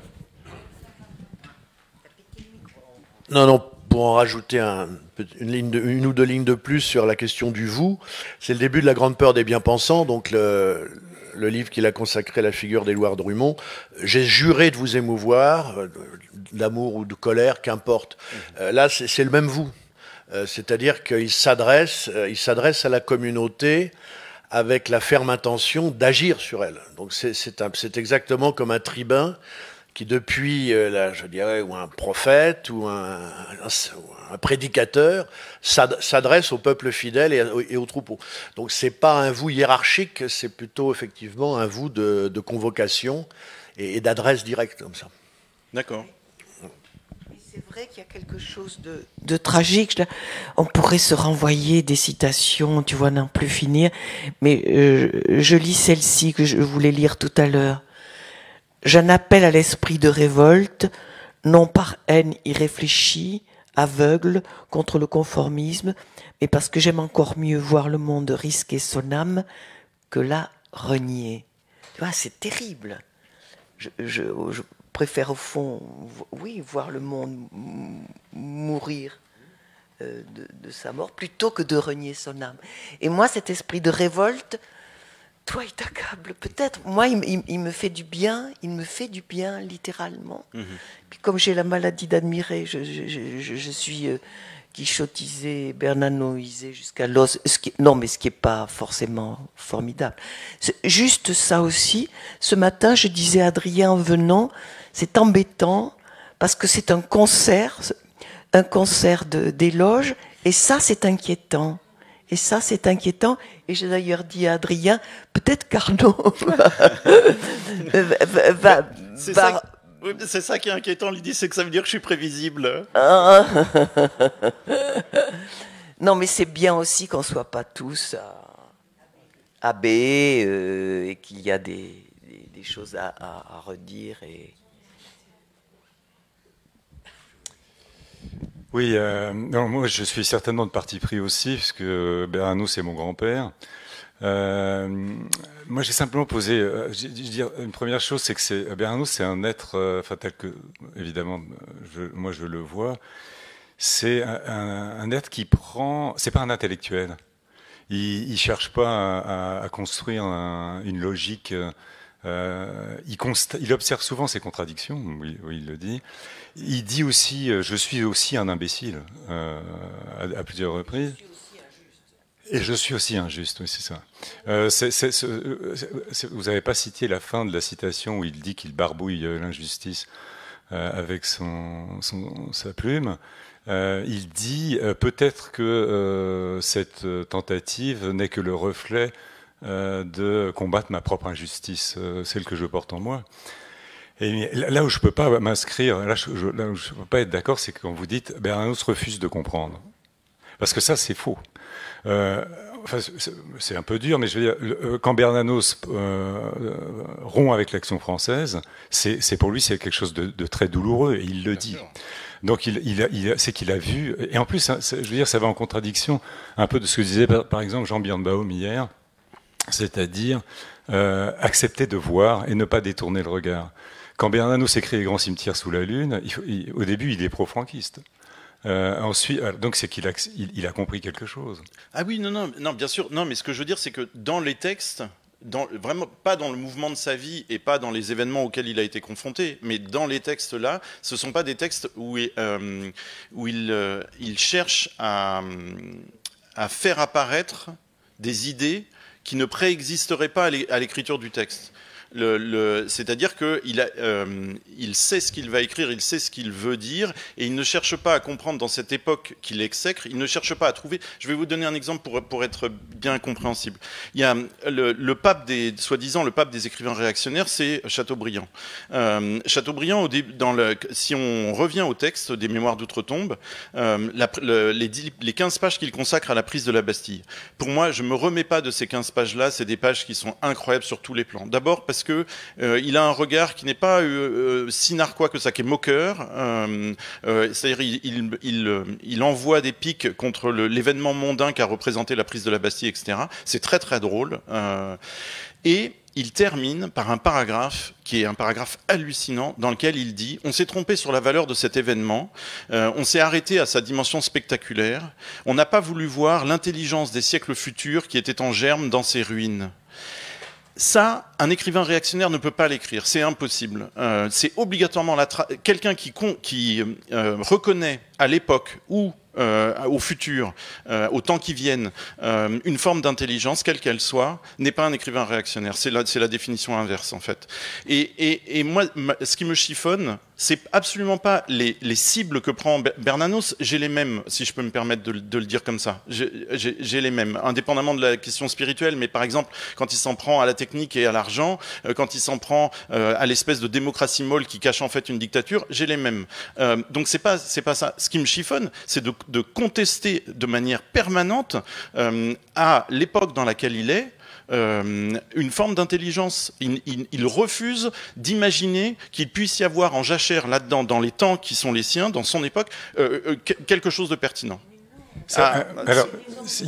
Non, non, pour en rajouter un, une, ligne de, une ou deux lignes de plus sur la question du vous, c'est le début de La Grande Peur des Bien-Pensants, donc le, le livre qu'il a consacré à la figure d'Éluard Drummond. J'ai juré de vous émouvoir, d'amour ou de colère, qu'importe. Euh, là, c'est, c'est le même vous. Euh, c'est-à-dire qu'il s'adresse, euh, il s'adresse à la communauté avec la ferme intention d'agir sur elle. Donc c'est, c'est, un, c'est exactement comme un tribun qui, depuis, euh, là, je dirais, ou un prophète ou un, un, un prédicateur, s'adresse au peuple fidèle et, et aux troupeaux. Donc c'est pas un vous hiérarchique, c'est plutôt effectivement un vous de, de convocation et, et d'adresse directe comme ça. D'accord. C'est vrai qu'il y a quelque chose de, de tragique. On pourrait se renvoyer des citations, tu vois, n'en plus finir. Mais euh, je lis celle-ci que je voulais lire tout à l'heure. J'en appelle à l'esprit de révolte, non par haine irréfléchie, aveugle contre le conformisme, mais parce que j'aime encore mieux voir le monde risquer son âme que la renier. Tu vois, c'est terrible. Je, je, je préfère au fond, oui, voir le monde mourir euh, de, de sa mort plutôt que de renier son âme. Et moi, cet esprit de révolte, toi, il t'accable peut-être. Moi, il, il, il me fait du bien, il me fait du bien littéralement. Mmh. Puis comme j'ai la maladie d'admirer, je, je, je, je suis euh, quichotisée, bernanoïsée jusqu'à l'os. Ce qui, non, mais ce qui n'est pas forcément formidable. C'est juste ça aussi. Ce matin, je disais à Adrien en venant, c'est embêtant parce que c'est un concert, un concert de, d'éloges, et ça, c'est inquiétant. Et ça, c'est inquiétant. Et j'ai d'ailleurs dit à Adrien, peut-être qu'Arnaud va... va, c'est, va... Ça, oui, c'est ça qui est inquiétant, Lydie, c'est que ça veut dire que je suis prévisible. Non, mais c'est bien aussi qu'on ne soit pas tous à, à B euh, et qu'il y a des, des, des choses à, à, à redire. Et... Oui, euh, non, moi je suis certainement de parti pris aussi, parce que Bernanos c'est mon grand-père. Euh, moi j'ai simplement posé, euh, je, je dire, une première chose, c'est que c'est, Bernanos c'est un être, euh, enfin tel que, évidemment, je, moi je le vois, c'est un, un, un être qui prend, c'est pas un intellectuel, il, il cherche pas à, à, à construire un, une logique, euh, il, consta, il observe souvent ses contradictions, oui, oui, il le dit. Il dit aussi, euh, je suis aussi un imbécile, euh, à, à plusieurs reprises. Et je suis aussi injuste, oui, c'est ça. Euh, c'est, c'est, c'est, c'est, vous n'avez pas cité la fin de la citation où il dit qu'il barbouille l'injustice euh, avec son, son, sa plume. Euh, il dit euh, peut-être que euh, cette tentative n'est que le reflet euh, de combattre ma propre injustice, euh, celle que je porte en moi. Et là où je peux pas m'inscrire, là, je, je, là où je peux pas être d'accord, c'est quand vous dites Bernanos refuse de comprendre, parce que ça c'est faux. Euh, enfin, c'est, c'est un peu dur, mais je veux dire, le, quand Bernanos euh, rompt avec l'Action française, c'est, c'est pour lui c'est quelque chose de, de très douloureux, et il le dit. Donc il, il, a, il a, c'est qu'il a vu, et en plus, je veux dire, ça va en contradiction un peu de ce que disait par, par exemple Jean Birnbaum hier, c'est-à-dire euh, accepter de voir et ne pas détourner le regard. Quand Bernanos écrit Les Grands Cimetières sous la Lune, il faut, il, au début, il est pro-franquiste. Euh, ensuite, donc c'est qu'il a, il, il a compris quelque chose. Ah oui, non, non, non, bien sûr. Non, mais ce que je veux dire, c'est que dans les textes, dans, vraiment pas dans le mouvement de sa vie et pas dans les événements auxquels il a été confronté, mais dans les textes là, ce sont pas des textes où, euh, où il, euh, il cherche à, à faire apparaître des idées qui ne préexisteraient pas à l'écriture du texte. Le, le, c'est-à-dire qu'il euh, il sait ce qu'il va écrire, il sait ce qu'il veut dire, et il ne cherche pas à comprendre dans cette époque qu'il exècre, il ne cherche pas à trouver... Je vais vous donner un exemple pour, pour être bien compréhensible. Il y a le, le pape des, soi-disant, le pape des écrivains réactionnaires, c'est Chateaubriand. Euh, Chateaubriand, au début, dans le, si on revient au texte des Mémoires d'Outre-Tombe, euh, la, le, les, les quinze pages qu'il consacre à la prise de la Bastille, pour moi, je ne me remets pas de ces quinze pages-là, c'est des pages qui sont incroyables sur tous les plans. D'abord parce que euh, il a un regard qui n'est pas euh, si narquois que ça, qui est moqueur. Euh, euh, c'est-à-dire il, il, il, il envoie des piques contre le, l'événement mondain qu'a représenté la prise de la Bastille, et cetera. C'est très très drôle. Euh, et il termine par un paragraphe qui est un paragraphe hallucinant dans lequel il dit « On s'est trompé sur la valeur de cet événement, euh, on s'est arrêté à sa dimension spectaculaire, on n'a pas voulu voir l'intelligence des siècles futurs qui était en germe dans ces ruines. » Ça, un écrivain réactionnaire ne peut pas l'écrire, c'est impossible. Euh, c'est obligatoirement la tra- quelqu'un qui, con- qui euh, reconnaît à l'époque ou euh, au futur, euh, au temps qui vienne, euh, une forme d'intelligence, quelle qu'elle soit, n'est pas un écrivain réactionnaire. C'est la, c'est la définition inverse, en fait. Et, et, et moi, ma, ce qui me chiffonne, c'est absolument pas les, les cibles que prend Bernanos. J'ai les mêmes, si je peux me permettre de, de le dire comme ça. J'ai, j'ai, j'ai les mêmes, indépendamment de la question spirituelle. Mais par exemple, quand il s'en prend à la technique et à l'argent, euh, quand il s'en prend euh, à l'espèce de démocratie molle qui cache en fait une dictature, j'ai les mêmes. Euh, donc c'est pas, c'est pas ça. Ce qui me chiffonne, c'est de, de contester de manière permanente euh, à l'époque dans laquelle il est, Euh, une forme d'intelligence. Il, il, il refuse d'imaginer qu'il puisse y avoir en jachère là-dedans, dans les temps qui sont les siens, dans son époque, euh, euh, quelque chose de pertinent. Ça, ah, euh, alors, si,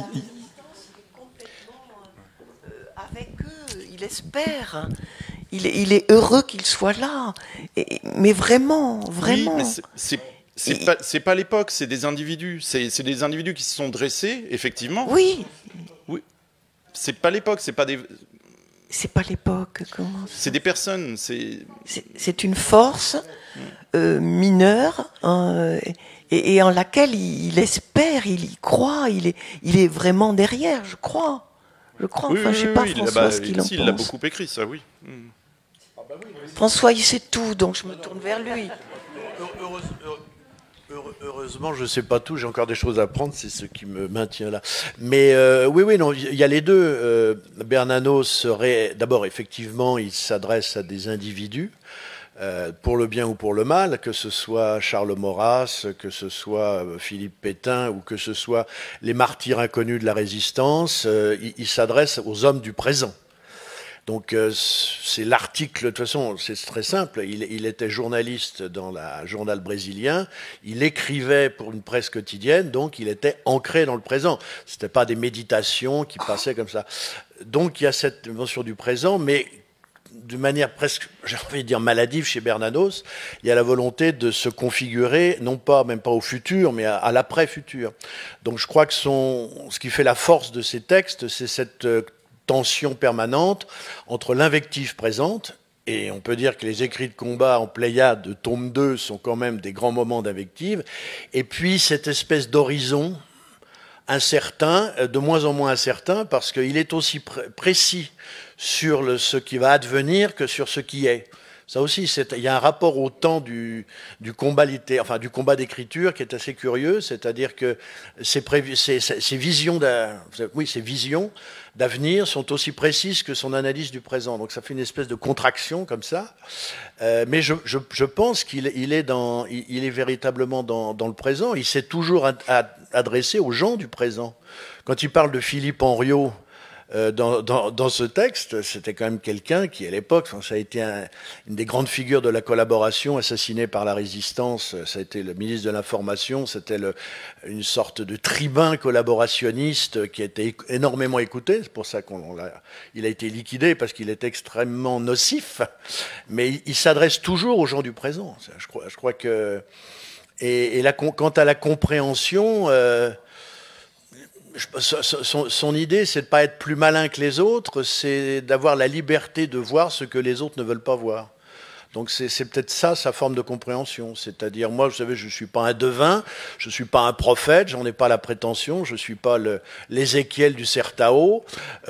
avec eux, il espère. Il est, il est heureux qu'il soit là. Et, mais vraiment, vraiment. Oui, mais c'est, c'est... C'est pas, c'est pas l'époque, c'est des individus. C'est, c'est des individus qui se sont dressés, effectivement. Oui. Oui. C'est pas l'époque, c'est pas des. C'est pas l'époque, comment ça ? C'est des personnes, c'est. C'est, c'est une force euh, mineure hein, et, et en laquelle il, il espère, il y croit, il est, il est vraiment derrière, je crois. Je crois. Oui, enfin, oui, je sais oui, pas oui, François bah, ce qu'il en si, pense. il a beaucoup écrit, ça, oui. Mm. François, il sait tout, donc je me tourne vers lui. Heureusement, je ne sais pas tout, j'ai encore des choses à apprendre, c'est ce qui me maintient là. Mais euh, oui, oui, non, il y a les deux. Euh, Bernanos serait, d'abord, effectivement, il s'adresse à des individus, euh, pour le bien ou pour le mal, que ce soit Charles Maurras, que ce soit Philippe Pétain, ou que ce soit les martyrs inconnus de la résistance, euh, il, il s'adresse aux hommes du présent. Donc euh, c'est l'article, de toute façon c'est très simple, il, il était journaliste dans le journal brésilien, il écrivait pour une presse quotidienne, donc il était ancré dans le présent. C'était pas des méditations qui passaient comme ça. Donc il y a cette mention du présent, mais de manière presque, j'ai envie de dire maladive chez Bernanos, il y a la volonté de se configurer, non pas, même pas au futur, mais à, à l'après-futur. Donc je crois que son, ce qui fait la force de ces textes, c'est cette tension permanente entre l'invective présente, et on peut dire que les écrits de combat en Pléiade de tome deux sont quand même des grands moments d'invective, et puis cette espèce d'horizon incertain, de moins en moins incertain, parce qu'il est aussi pr- précis sur le, ce qui va advenir que sur ce qui est. Ça aussi, c'est, il y a un rapport au temps du, du combat littéraire, enfin du combat d'écriture qui est assez curieux, c'est-à-dire que ces, prévi- ces, ces, ces visions, oui, ces visions d'avenir sont aussi précises que son analyse du présent. Donc ça fait une espèce de contraction comme ça. Euh, mais je, je, je pense qu'il il est, dans, il, il est véritablement dans, dans le présent. Il s'est toujours ad, ad, adressé aux gens du présent. Quand il parle de Philippe Henriot, Euh, dans, dans, dans ce texte, c'était quand même quelqu'un qui, à l'époque, ça a été un, une des grandes figures de la collaboration, assassiné par la résistance. Ça a été le ministre de l'Information, c'était le, une sorte de tribun collaborationniste qui a été énormément écouté. C'est pour ça qu'on l'a, il a été liquidé parce qu'il est extrêmement nocif. Mais il, il s'adresse toujours aux gens du présent. Je crois, je crois que et, et la, quant à la compréhension. Euh, son, son idée, c'est de ne pas être plus malin que les autres, c'est d'avoir la liberté de voir ce que les autres ne veulent pas voir. Donc c'est peut-être ça sa forme de compréhension. C'est-à-dire, moi, vous savez, je ne suis pas un devin, je ne suis pas un prophète, j'en ai pas la prétention, je ne suis pas l'Ézéchiel du Certao.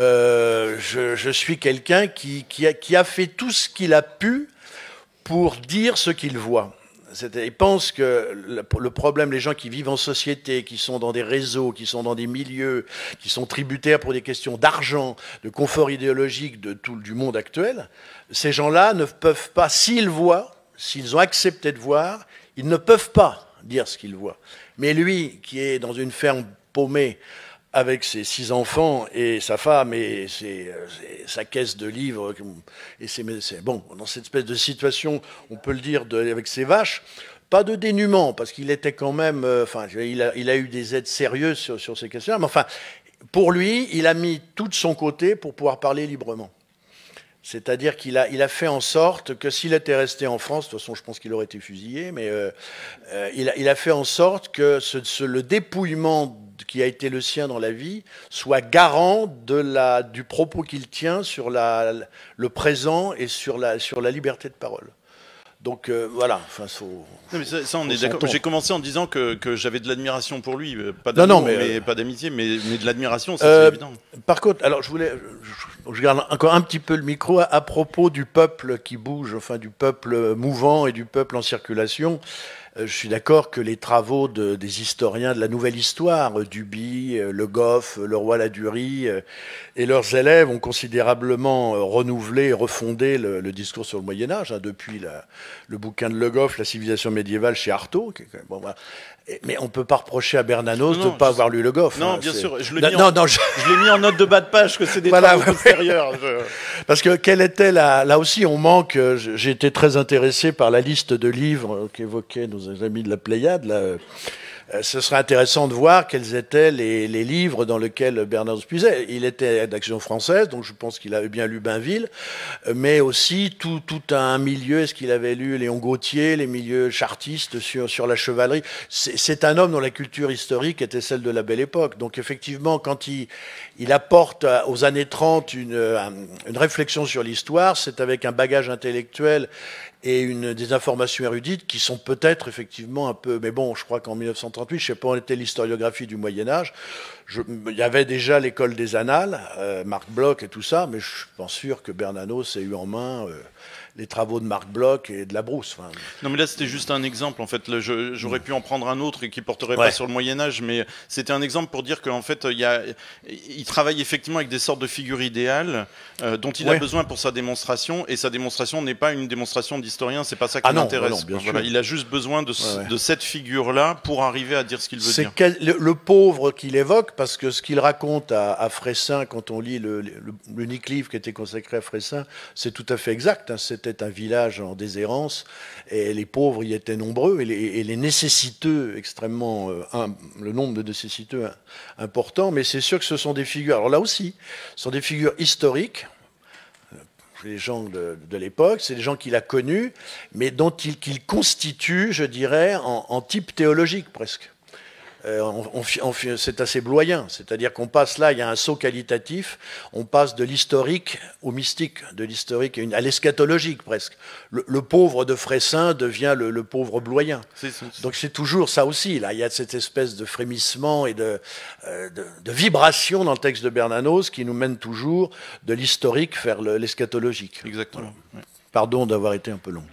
Euh, je, je suis quelqu'un qui, qui, a, qui a fait tout ce qu'il a pu pour dire ce qu'il voit. Ils pensent que le problème, les gens qui vivent en société, qui sont dans des réseaux, qui sont dans des milieux, qui sont tributaires pour des questions d'argent, de confort idéologique de tout du monde actuel, ces gens-là ne peuvent pas, s'ils voient, s'ils ont accepté de voir, ils ne peuvent pas dire ce qu'ils voient. Mais lui, qui est dans une ferme paumée, avec ses six enfants et sa femme et ses, ses, sa caisse de livres. Et c'est bon, dans cette espèce de situation, on peut le dire, de, avec ses vaches, pas de dénuement, parce qu'il était quand même... Euh, enfin, il a, il a eu des aides sérieuses sur, sur ces questions-là, mais enfin, pour lui, il a mis tout de son côté pour pouvoir parler librement. C'est-à-dire qu'il a, il a fait en sorte que s'il était resté en France, de toute façon, je pense qu'il aurait été fusillé, mais euh, euh, il, a, il a fait en sorte que ce, ce, le dépouillement qui a été le sien dans la vie soit garant de la, du propos qu'il tient sur la, le présent et sur la, sur la liberté de parole. Donc euh, voilà. Enfin, faut, non, mais ça, ça on est d'accord. J'ai commencé en disant que, que j'avais de l'admiration pour lui, pas d'amour, mais, mais euh, pas d'amitié, mais, mais de l'admiration, ça euh, c'est évident. Par contre, alors je voulais, je, je garde encore un petit peu le micro à, à propos du peuple qui bouge, enfin du peuple mouvant et du peuple en circulation. Je suis d'accord que les travaux de, des historiens de la Nouvelle Histoire, Duby, Le Goff, Leroy-Ladurie et leurs élèves ont considérablement renouvelé et refondé le, le discours sur le Moyen-Âge, hein, depuis la, le bouquin de Le Goff, La civilisation médiévale chez Artaud. Qui, bon, voilà. Mais on ne peut pas reprocher à Bernanos non, de ne pas je... avoir lu Le Goff. Non, hein, bien sûr. Je l'ai non, mis, non, en... non, je... je l'ai mis en note de bas de page que c'est des voilà, travaux postérieurs. Je... Parce que quelle était la... Là aussi, on manque... J'ai été très intéressé par la liste de livres qu'évoquaient nos amis de la Pléiade. Là. Ce serait intéressant de voir quels étaient les, les livres dans lesquels Bernanos puisait. Il était d'Action française, donc je pense qu'il avait bien lu Bainville, mais aussi tout, tout un milieu. Est-ce qu'il avait lu Léon Gautier, les milieux chartistes sur, sur la chevalerie? C'est un homme dont la culture historique était celle de la Belle Époque. Donc effectivement, quand il, il apporte aux années trente une, une réflexion sur l'histoire, c'est avec un bagage intellectuel et une, des informations érudites qui sont peut-être effectivement un peu... Mais bon, je crois qu'en mille neuf cent trente-huit, je ne sais pas où était l'historiographie du Moyen-Âge. Il y avait déjà l'école des Annales, euh, Marc Bloch et tout ça, mais je ne suis pas sûr que Bernanos ait eu en main euh, les travaux de Marc Bloch et de la Brousse. Enfin, non, mais là, c'était juste un exemple. En fait, j'aurais pu en prendre un autre et qui porterait ouais. pas sur le Moyen-Âge, mais c'était un exemple pour dire qu'en fait, il, y a, il travaille effectivement avec des sortes de figures idéales euh, dont il ouais. a besoin pour sa démonstration, et sa démonstration n'est pas une démonstration d'historien, c'est pas ça qui ah m'intéresse. Voilà, il a juste besoin de, ouais, ouais. de cette figure-là pour arriver à dire ce qu'il veut dire. C'est le, le pauvre qu'il évoque, parce que ce qu'il raconte à, à Fressin, quand on lit l'unique livre qui était consacré à Fressin, c'est tout à fait exact. Hein, c'était un village en déshérence, et les pauvres y étaient nombreux, et les, et les nécessiteux extrêmement, euh, un, le nombre de nécessiteux hein, important, mais c'est sûr que ce sont des figures, alors là aussi, ce sont des figures historiques, les gens de, de l'époque, c'est des gens qu'il a connus, mais dont il, qu'il constitue, je dirais, en, en type théologique presque. Euh, on, on, on, c'est assez bloyant, c'est-à-dire qu'on passe là, il y a un saut qualitatif, on passe de l'historique au mystique, de l'historique à l'eschatologique presque. Le, le pauvre de Fressin devient le, le pauvre bloyen. Donc c'est toujours ça aussi, là, il y a cette espèce de frémissement et de, euh, de, de vibration dans le texte de Bernanos qui nous mène toujours de l'historique vers l'eschatologique. Exactement. Voilà. Pardon d'avoir été un peu long.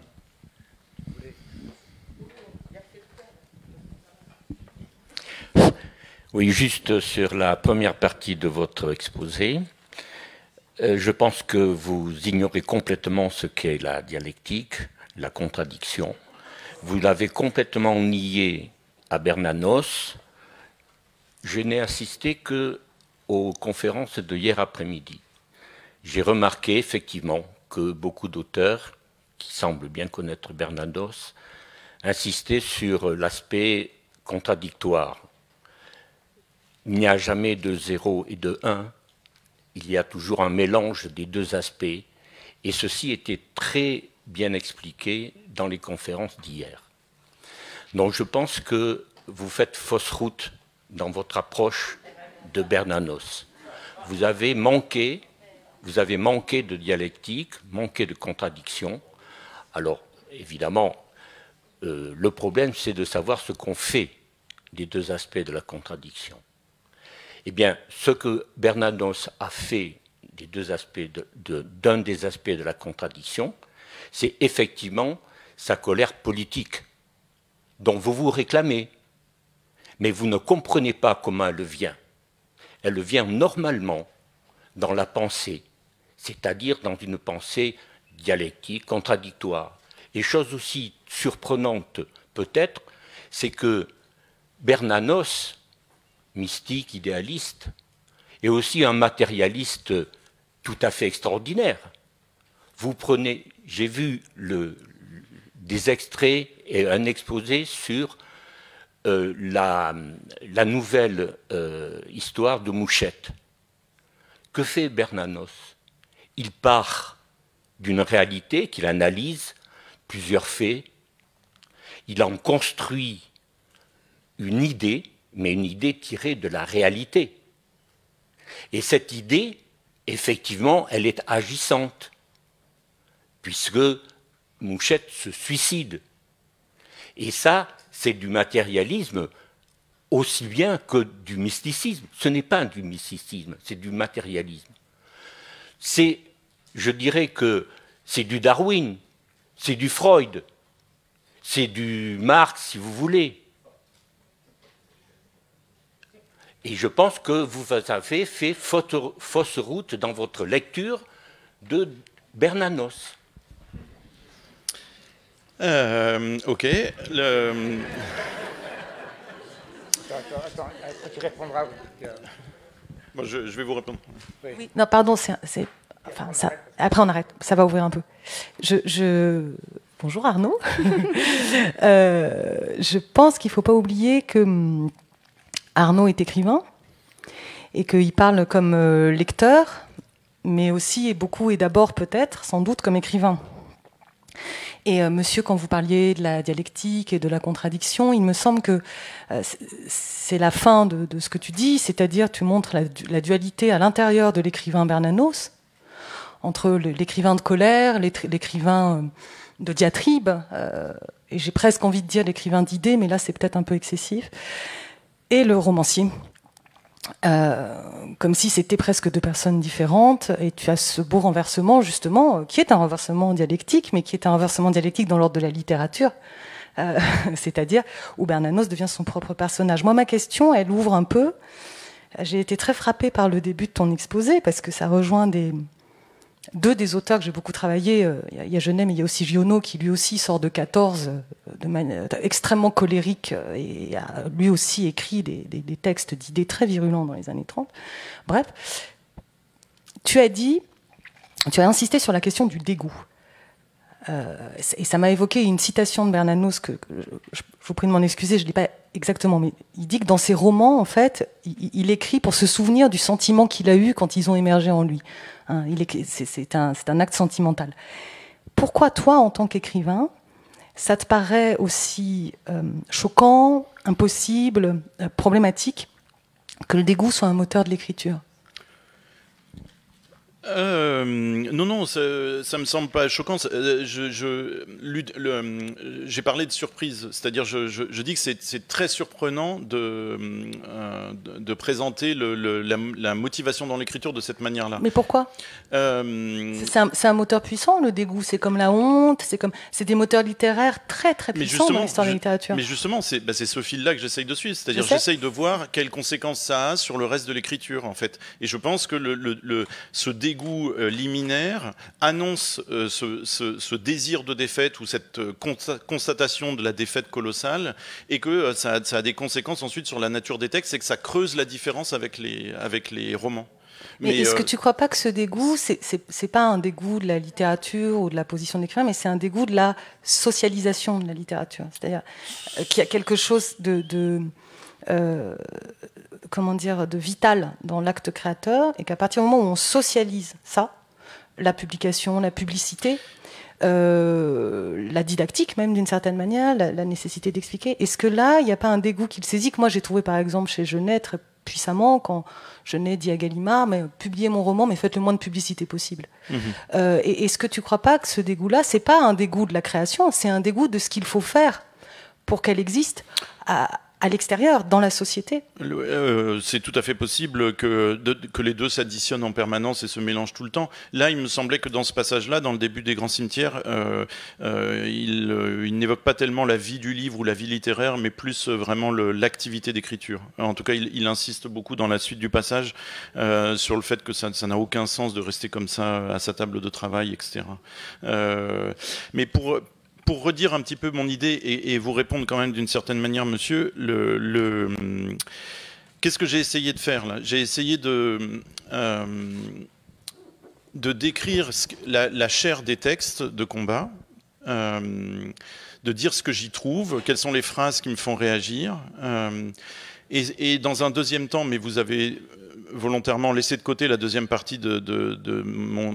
Oui, juste sur la première partie de votre exposé, euh, je pense que vous ignorez complètement ce qu'est la dialectique, la contradiction. Vous l'avez complètement nié à Bernanos. Je n'ai assisté qu'aux conférences de hier après-midi. J'ai remarqué effectivement que beaucoup d'auteurs, qui semblent bien connaître Bernanos, insistaient sur l'aspect contradictoire. Il n'y a jamais de zéro et de un, il y a toujours un mélange des deux aspects, et ceci était très bien expliqué dans les conférences d'hier. Donc je pense que vous faites fausse route dans votre approche de Bernanos. Vous avez manqué, vous avez manqué de dialectique, manqué de contradiction. Alors, évidemment, euh, le problème, c'est de savoir ce qu'on fait des deux aspects de la contradiction. Eh bien, ce que Bernanos a fait des deux aspects de, de, d'un des aspects de la contradiction, c'est effectivement sa colère politique, dont vous vous réclamez. Mais vous ne comprenez pas comment elle vient. Elle vient normalement dans la pensée, c'est-à-dire dans une pensée dialectique, contradictoire. Et chose aussi surprenante peut-être, c'est que Bernanos, mystique, idéaliste, est aussi un matérialiste tout à fait extraordinaire. Vous prenez, j'ai vu le, des extraits et un exposé sur euh, la, la nouvelle euh, histoire de Mouchette. Que fait Bernanos? Il part d'une réalité qu'il analyse, plusieurs faits, il en construit une idée, mais une idée tirée de la réalité. Et cette idée, effectivement, elle est agissante, puisque Mouchette se suicide. Et ça, c'est du matérialisme aussi bien que du mysticisme. Ce n'est pas du mysticisme, c'est du matérialisme. C'est, je dirais que c'est du Darwin, c'est du Freud, c'est du Marx, si vous voulez. Et je pense que vous avez fait fausse route dans votre lecture de Bernanos. Euh, ok. Le... Attends, attends, tu répondras. Bon, je, je vais vous répondre. Oui. Non, pardon, c'est, c'est, enfin, ça, après on arrête, ça va ouvrir un peu. Je, je... Bonjour Arnaud. euh, je pense qu'il ne faut pas oublier que Arnaud est écrivain et qu'il parle comme euh, lecteur, mais aussi et beaucoup et d'abord peut-être, sans doute, comme écrivain. Et euh, monsieur, quand vous parliez de la dialectique et de la contradiction, il me semble que euh, c'est la fin de, de ce que tu dis, c'est-à-dire tu montres la, la dualité à l'intérieur de l'écrivain Bernanos, entre le, l'écrivain de colère, l'écrivain de diatribe, euh, et j'ai presque envie de dire l'écrivain d'idées, mais là c'est peut-être un peu excessif, et le romancier. Euh, comme si c'était presque deux personnes différentes, et tu as ce beau renversement justement, qui est un renversement dialectique, mais qui est un renversement dialectique dans l'ordre de la littérature, euh, c'est-à-dire où Bernanos devient son propre personnage. Moi, ma question, elle ouvre un peu. J'ai été très frappée par le début de ton exposé, parce que ça rejoint des, deux des auteurs que j'ai beaucoup travaillé. Il y a Genet, mais il y a aussi Giono, qui lui aussi sort de quatorze, de manière extrêmement colérique, et a lui aussi écrit des, des, des textes d'idées très virulents dans les années trente. Bref, tu as dit, tu as insisté sur la question du dégoût. Euh, et ça m'a évoqué une citation de Bernanos que, que je, je vous prie de m'en excuser, je ne l'ai pas exactement, mais il dit que dans ses romans, en fait, il, il écrit pour se souvenir du sentiment qu'il a eu quand ils ont émergé en lui. Hein, il est, c'est, c'est, un, c'est un acte sentimental. Pourquoi toi, en tant qu'écrivain, ça te paraît aussi euh, choquant, impossible, euh, problématique que le dégoût soit un moteur de l'écriture ? Euh, non, non, ça, ça me semble pas choquant. Je, je, le, j'ai parlé de surprise, c'est-à-dire je, je, je dis que c'est, c'est très surprenant de, euh, de, de présenter le, le, la, la motivation dans l'écriture de cette manière-là. Mais pourquoi ? euh, c'est, un, c'est un moteur puissant, le dégoût. C'est comme la honte, c'est, comme, c'est des moteurs littéraires très très puissants dans l'histoire de la littérature. Mais justement, c'est, bah, c'est ce fil-là que j'essaye de suivre, c'est-à-dire j'essaye de voir quelles conséquences ça a sur le reste de l'écriture, en fait. Et je pense que le, le, le, ce dégoût goût euh, liminaire annonce euh, ce, ce, ce désir de défaite ou cette euh, constatation de la défaite colossale, et que euh, ça, a, ça a des conséquences ensuite sur la nature des textes, c'est que ça creuse la différence avec les, avec les romans. Mais, mais est-ce euh, que tu ne crois pas que ce dégoût, c'est, c'est, c'est pas un dégoût de la littérature ou de la position d'écrivain, mais c'est un dégoût de la socialisation de la littérature, c'est-à-dire euh, qu'il y a quelque chose de... de Euh, comment dire, de vital dans l'acte créateur, et qu'à partir du moment où on socialise ça, la publication, la publicité, euh, la didactique même d'une certaine manière, la, la nécessité d'expliquer, est-ce que là, il n'y a pas un dégoût qui le saisit, que moi j'ai trouvé par exemple chez Genet très puissamment quand je n'ai dit à Gallimard, mais publiez mon roman, mais faites le moins de publicité possible. Mmh. Euh, et est-ce que tu ne crois pas que ce dégoût-là, c'est pas un dégoût de la création, c'est un dégoût de ce qu'il faut faire pour qu'elle existe à, à l'extérieur, dans la société? euh, C'est tout à fait possible que, de, que les deux s'additionnent en permanence et se mélangent tout le temps. Là, il me semblait que dans ce passage-là, dans le début des Grands Cimetières, euh, euh, il, euh, il n'évoque pas tellement la vie du livre ou la vie littéraire, mais plus euh, vraiment l'activité d'écriture. En tout cas, il, il insiste beaucoup dans la suite du passage euh, sur le fait que ça n'a aucun sens de rester comme ça à sa table de travail, et cetera. Euh, mais pour... Pour redire un petit peu mon idée et, et vous répondre quand même d'une certaine manière, monsieur, le, le, qu'est-ce que j'ai essayé de faire là? J'ai essayé de, euh, de décrire la, la chair des textes de combat, euh, de dire ce que j'y trouve, quelles sont les phrases qui me font réagir. Euh, et, et dans un deuxième temps, mais vous avez volontairement laissé de côté la deuxième partie de, de, de, mon,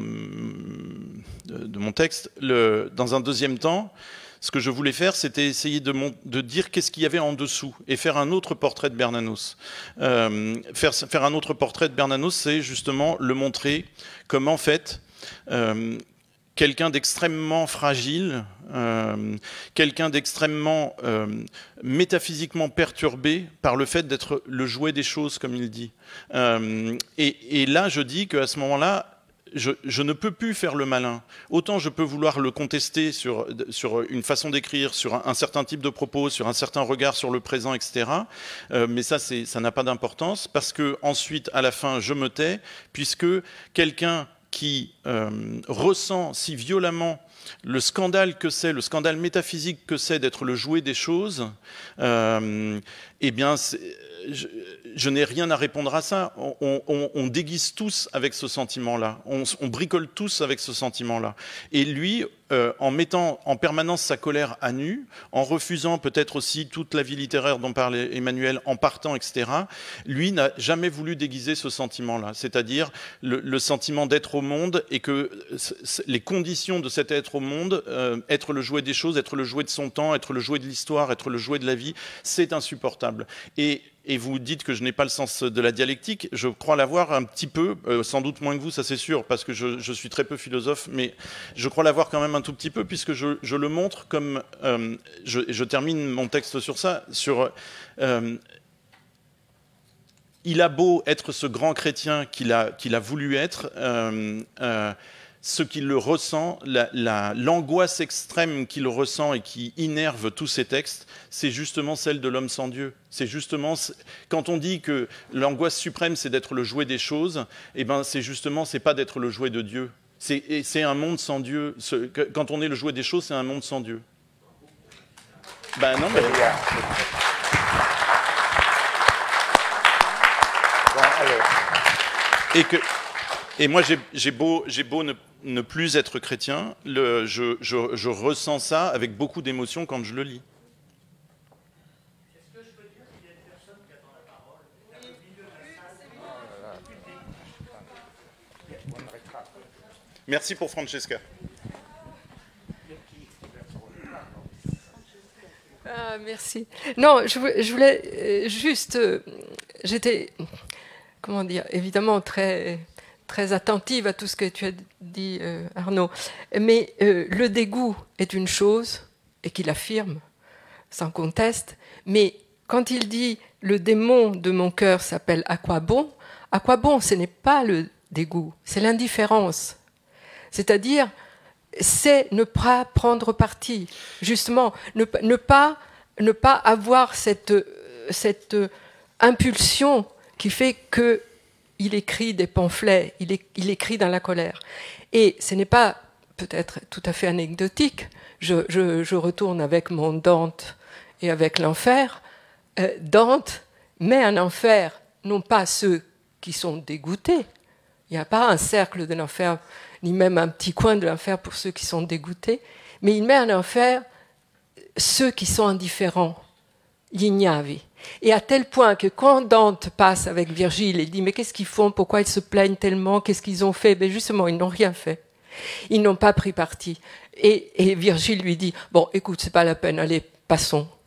de, de mon texte. Le, dans un deuxième temps, ce que je voulais faire, c'était essayer de, mon, de dire qu'est-ce qu'il y avait en dessous et faire un autre portrait de Bernanos. Euh, faire, faire un autre portrait de Bernanos, c'est justement le montrer comme en fait euh, quelqu'un d'extrêmement fragile, euh, quelqu'un d'extrêmement euh, métaphysiquement perturbé par le fait d'être le jouet des choses, comme il dit. Euh, et, et là, je dis qu'à ce moment-là, Je, je ne peux plus faire le malin. Autant je peux vouloir le contester sur, sur une façon d'écrire, sur un, un certain type de propos, sur un certain regard sur le présent, et cetera. Euh, mais ça, ça n'a pas d'importance parce que ensuite, à la fin, je me tais, puisque quelqu'un qui euh, ressent si violemment le scandale que c'est, le scandale métaphysique que c'est d'être le jouet des choses, euh, eh bien, je, je n'ai rien à répondre à ça. On, on, on déguise tous avec ce sentiment-là. On, on bricole tous avec ce sentiment-là. Et lui, euh, en mettant en permanence sa colère à nu, en refusant peut-être aussi toute la vie littéraire dont parlait Emmanuel, en partant, et cetera, lui n'a jamais voulu déguiser ce sentiment-là. C'est-à-dire le, le sentiment d'être au monde et que les conditions de cet être au monde, euh, être le jouet des choses, être le jouet de son temps, être le jouet de l'histoire, être le jouet de la vie, c'est insupportable. Et Et vous dites que je n'ai pas le sens de la dialectique. Je crois l'avoir un petit peu, euh, sans doute moins que vous, ça c'est sûr, parce que je, je suis très peu philosophe, mais je crois l'avoir quand même un tout petit peu, puisque je, je le montre comme... Euh, je, je termine mon texte sur ça, sur... Euh, il a beau être ce grand chrétien qu'il a, qu'il a voulu être, euh, euh, ce qu'il le ressent, l'angoisse la, extrême qu'il ressent et qui innerve tous ces textes, c'est justement celle de l'homme sans Dieu. C'est justement, quand on dit que l'angoisse suprême, c'est d'être le jouet des choses, eh ben, c'est justement, c'est pas d'être le jouet de Dieu. C'est un monde sans Dieu. Ce, quand on est le jouet des choses, c'est un monde sans Dieu. Ben non, mais... Et que... Et moi, j'ai beau, j'ai beau ne, ne plus être chrétien, le, je, je, je ressens ça avec beaucoup d'émotion quand je le lis. Est-ce que je peux dire qu'il y a une personne qui attend la parole au milieu de la salle? Merci pour Francesca. Ah, merci. Non, je, je voulais juste... Euh, J'étais, comment dire, évidemment très... très attentive à tout ce que tu as dit, euh, Arnaud. Mais euh, le dégoût est une chose, et qu'il affirme, sans conteste, mais quand il dit « le démon de mon cœur s'appelle à quoi bon », à quoi bon, ce n'est pas le dégoût, c'est l'indifférence. C'est-à-dire, c'est ne pas prendre parti, justement, ne, ne, pas, ne pas avoir cette, cette impulsion qui fait que il écrit des pamphlets, il, est, il écrit dans la colère. Et ce n'est pas peut-être tout à fait anecdotique. Je, je, je retourne avec mon Dante et avec l'enfer. Euh, Dante met en enfer, non pas ceux qui sont dégoûtés. Il n'y a pas un cercle de l'enfer, ni même un petit coin de l'enfer pour ceux qui sont dégoûtés. Mais il met en enfer ceux qui sont indifférents, gli ignavi. Et à tel point que quand Dante passe avec Virgile et dit « Mais qu'est-ce qu'ils font? Pourquoi ils se plaignent tellement? Qu'est-ce qu'ils ont fait ?» Ben justement, ils n'ont rien fait. Ils n'ont pas pris parti. Et, et Virgile lui dit « Bon, écoute, c'est pas la peine, allez, passons.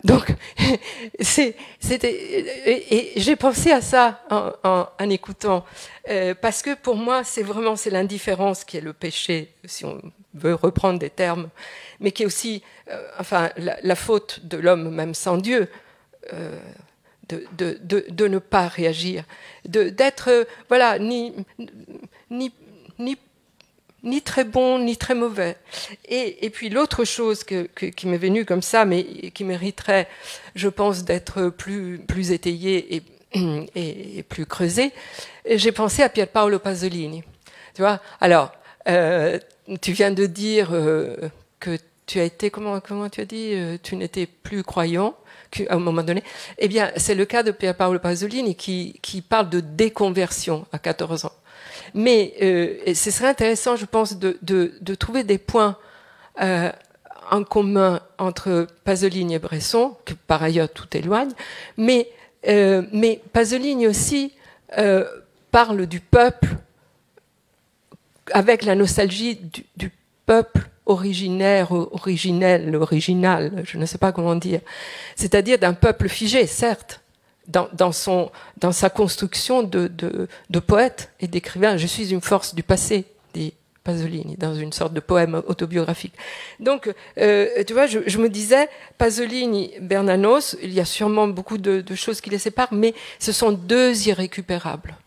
Donc, c'est, c'était, et, et j'ai pensé à ça en, en, en écoutant, euh, parce que pour moi, c'est vraiment c'est l'indifférence qui est le péché, si on veut reprendre des termes, mais qui est aussi, euh, enfin, la, la faute de l'homme même sans Dieu, euh, de, de, de, de ne pas réagir, de, d'être, euh, voilà, ni, ni, ni ni très bon, ni très mauvais. Et, et puis l'autre chose que, que, qui m'est venue comme ça, mais qui mériterait, je pense, d'être plus, plus étayée et, et, et plus creusée, j'ai pensé à Pier Paolo Pasolini. Tu vois, alors, euh, tu viens de dire euh, que tu as été, comment, comment tu as dit, euh, tu n'étais plus croyant à un moment donné. Eh bien, c'est le cas de Pier Paolo Pasolini qui, qui parle de déconversion à quatorze ans. Mais euh, ce serait intéressant, je pense, de, de, de trouver des points euh, en commun entre Pasolini et Bresson, que par ailleurs tout éloigne, mais, euh, mais Pasolini aussi euh, parle du peuple avec la nostalgie du, du peuple originaire, originel, original, je ne sais pas comment dire, c'est-à-dire d'un peuple figé, certes, Dans, dans, son, dans sa construction de, de, de poète et d'écrivain. Je suis une force du passé, dit Pasolini, dans une sorte de poème autobiographique. Donc, euh, tu vois, je, je me disais, Pasolini, Bernanos, il y a sûrement beaucoup de, de choses qui les séparent, mais ce sont deux irrécupérables.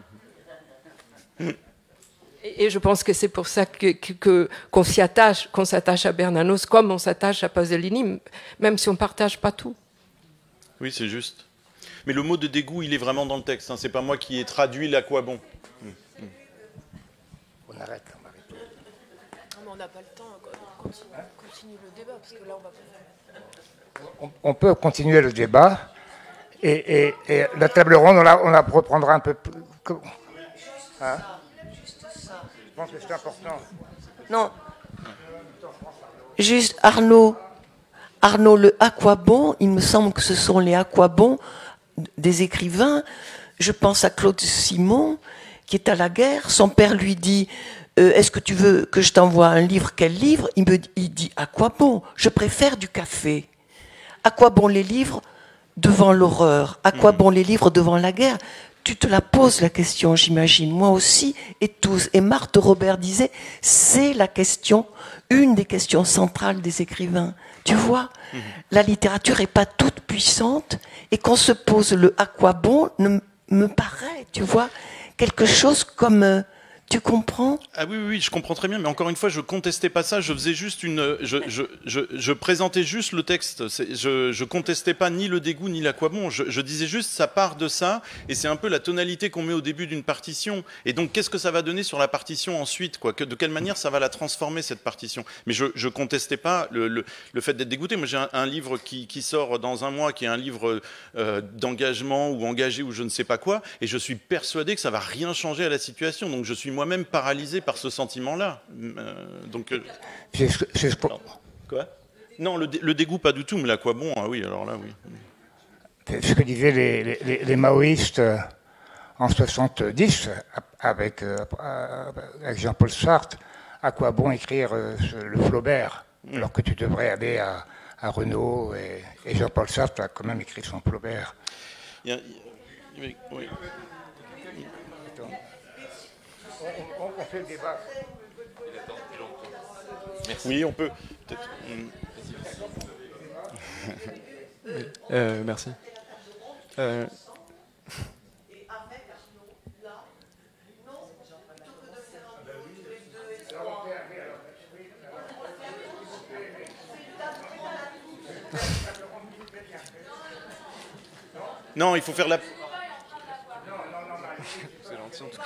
Et, et je pense que c'est pour ça que, que, que, qu'on s'y attache, qu'on s'attache à Bernanos comme on s'attache à Pasolini, même si on ne partage pas tout. Oui, c'est juste. Mais le mot de dégoût, il est vraiment dans le texte. Hein. C'est pas moi qui ai traduit l'à quoi bon. Hum, hum. On arrête, on arrête. Non, mais on n'a pas le temps. Continue, continue le débat, parce que là, on va pas... On, on peut continuer le débat. Et, et, et la table ronde, on la, on la reprendra un peu plus. Hein? Je pense que c'est important. Non. Juste, Arnaud. Arnaud, le à quoi bon, il me semble que ce sont les à quoi bon des écrivains. Je pense à Claude Simon, qui est à la guerre. Son père lui dit euh, est-ce que tu veux que je t'envoie un livre? Quel livre? Il me il dit à quoi bon? Je préfère du café. À quoi bon les livres devant l'horreur? À quoi bon les livres devant la guerre? Tu te la poses la question, j'imagine. Moi aussi, et tous. Et Marthe Robert disait c'est la question, une des questions centrales des écrivains. Tu vois, mmh. La littérature n'est pas toute puissante et qu'on se pose le à quoi bon ne me paraît, tu vois, quelque chose comme... Euh, tu comprends? Ah oui, oui, oui, je comprends très bien, mais encore une fois, je contestais pas ça, je faisais juste une... Je, je, je, je présentais juste le texte, je, je contestais pas ni le dégoût ni l'aquabon, je, je disais juste ça part de ça, et c'est un peu la tonalité qu'on met au début d'une partition, et donc qu'est-ce que ça va donner sur la partition ensuite, quoi, que, de quelle manière ça va la transformer, cette partition. Mais je, je contestais pas le, le, le fait d'être dégoûté. Moi j'ai un, un livre qui, qui sort dans un mois, qui est un livre euh, d'engagement, ou engagé, ou je ne sais pas quoi, et je suis persuadé que ça va rien changer à la situation, donc je suis moi-même paralysé par ce sentiment-là. Euh, donc, euh... c'est, c'est... Non. Quoi? Non, le, dé, le dégoût pas du tout, mais là quoi bon? Ah oui, alors là oui. C'est ce que disaient les, les, les maoïstes en soixante-dix avec, avec Jean-Paul Sartre. À quoi bon écrire le Flaubert mmh. alors que tu devrais aller à, à Renaud et, et Jean-Paul Sartre a quand même écrit son Flaubert. Il y a, oui, oui. On, on fait le débat. Merci. Oui, on peut. Peut-être. euh, merci. Euh... Non, il faut faire la... C'est gentil en tout cas.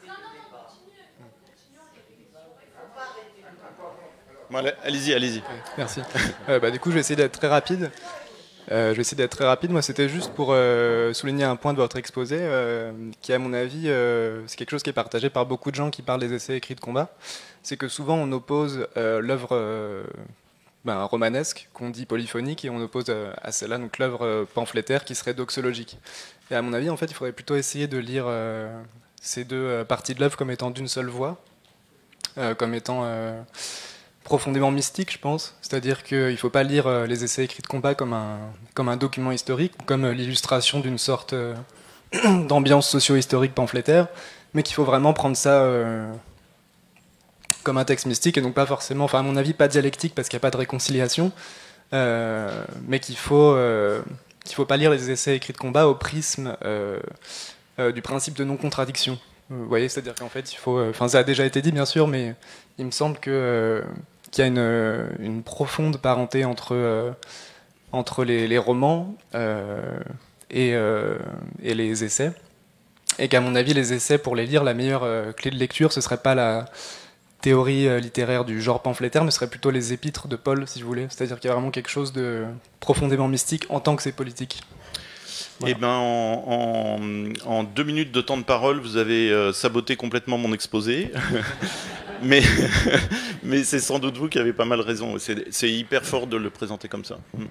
Bon, allez-y, allez-y. Merci. Euh, bah, du coup, je vais essayer d'être très rapide. Euh, je vais essayer d'être très rapide. Moi, c'était juste pour euh, souligner un point de votre exposé euh, qui, à mon avis, euh, c'est quelque chose qui est partagé par beaucoup de gens qui parlent des essais écrits de combat. C'est que souvent, on oppose euh, l'œuvre euh, ben, romanesque, qu'on dit polyphonique, et on oppose euh, à celle-là donc l'œuvre euh, pamphlétaire qui serait doxologique. Et à mon avis, en fait, il faudrait plutôt essayer de lire euh, ces deux euh, parties de l'œuvre comme étant d'une seule voix, euh, comme étant... Euh, profondément mystique, je pense. C'est-à-dire qu'il ne faut pas lire euh, les essais écrits de combat comme un, comme un document historique, comme euh, l'illustration d'une sorte euh, d'ambiance socio-historique pamphlétaire, mais qu'il faut vraiment prendre ça euh, comme un texte mystique, et donc pas forcément, enfin à mon avis, pas dialectique, parce qu'il n'y a pas de réconciliation, euh, mais qu'il faut, euh, qu'il faut pas lire les essais écrits de combat au prisme euh, euh, du principe de non-contradiction. Vous voyez, c'est-à-dire qu'en fait, il faut, enfin ça a déjà été dit bien sûr, mais il me semble que euh, qu'il y a une, une profonde parenté entre euh, entre les, les romans euh, et, euh, et les essais, et qu'à mon avis, les essais, pour les lire, la meilleure euh, clé de lecture, ce serait pas la théorie euh, littéraire du genre pamphlétaire, mais ce serait plutôt les épîtres de Paul, si vous voulez. C'est-à-dire qu'il y a vraiment quelque chose de profondément mystique en tant que c'est politique. Voilà. Eh ben, en, en, en deux minutes de temps de parole, vous avez euh, saboté complètement mon exposé. mais mais c'est sans doute vous qui avez pas mal raison. C'est hyper fort de le présenter comme ça. Mm.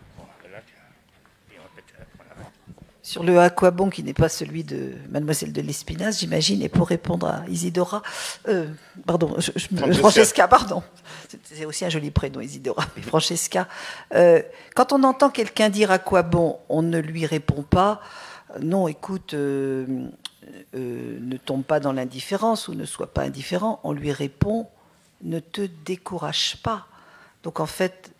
Sur le à quoi bon, qui n'est pas celui de Mademoiselle de Lespinasse, j'imagine, et pour répondre à Isidora, euh, pardon, je, je, Francesca. Francesca, pardon, c'est aussi un joli prénom, Isidora, mais Francesca, euh, quand on entend quelqu'un dire à quoi bon, on ne lui répond pas, non, écoute, euh, euh, ne tombe pas dans l'indifférence ou ne sois pas indifférent, on lui répond, ne te décourage pas. Donc en fait,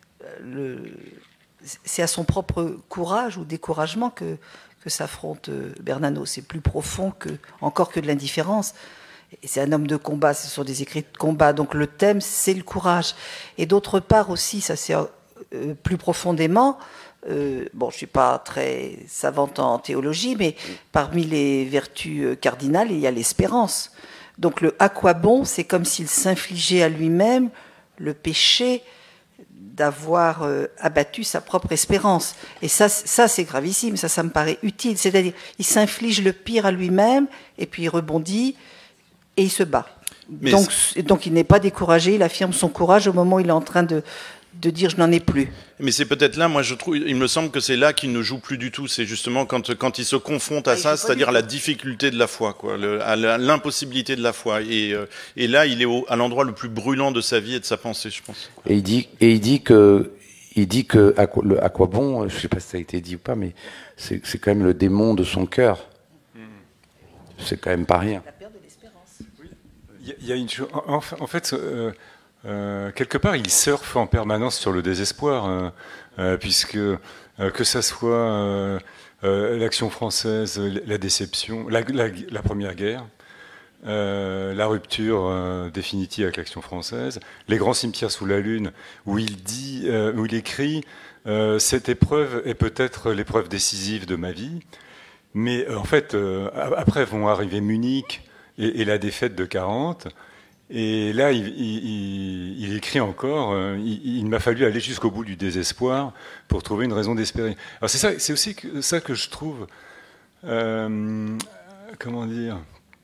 c'est à son propre courage ou découragement que que s'affronte Bernanos. C'est plus profond que, encore que de l'indifférence. Et c'est un homme de combat, ce sont des écrits de combat. Donc le thème, c'est le courage. Et d'autre part aussi, ça c'est euh, plus profondément, euh, bon, je ne suis pas très savante en théologie, mais parmi les vertus cardinales, il y a l'espérance. Donc le à quoi bon, c'est comme s'il s'infligeait à lui-même le péché d'avoir euh, abattu sa propre espérance. Et ça, ça c'est gravissime, ça, ça me paraît utile. C'est-à-dire, il s'inflige le pire à lui-même, et puis il rebondit, et il se bat. Donc, donc il n'est pas découragé, il affirme son courage au moment où il est en train de, de dire « je n'en ai plus ». Mais c'est peut-être là, moi je trouve, il me semble que c'est là qu'il ne joue plus du tout. C'est justement quand, quand il se confronte à ah, ça, c'est-à-dire la difficulté de la foi, quoi, le, à l'impossibilité de la foi. Et, euh, et là, il est au, à l'endroit le plus brûlant de sa vie et de sa pensée, je pense. Et il dit, et il dit que, il dit que à quoi, le, à quoi bon, je sais pas si ça a été dit ou pas, mais c'est quand même le démon de son cœur. Mm. C'est quand même pas rien. La perte de l'espérance. Oui. Il y, y a une chose. En, en fait. Euh, Euh, quelque part, il surfe en permanence sur le désespoir, euh, euh, puisque euh, que ça soit euh, euh, l'action française, la déception, la, la, la Première Guerre, euh, la rupture euh, définitive avec l'action française, les grands cimetières sous la Lune, où il dit, euh, où il écrit euh, cette épreuve est peut-être l'épreuve décisive de ma vie, mais euh, en fait, euh, après vont arriver Munich et, et la défaite de quarante. Et là, il, il, il écrit encore, euh, il, il m'a fallu aller jusqu'au bout du désespoir pour trouver une raison d'espérer. Alors c'est ça, c'est aussi que, ça que je trouve, euh, comment dire,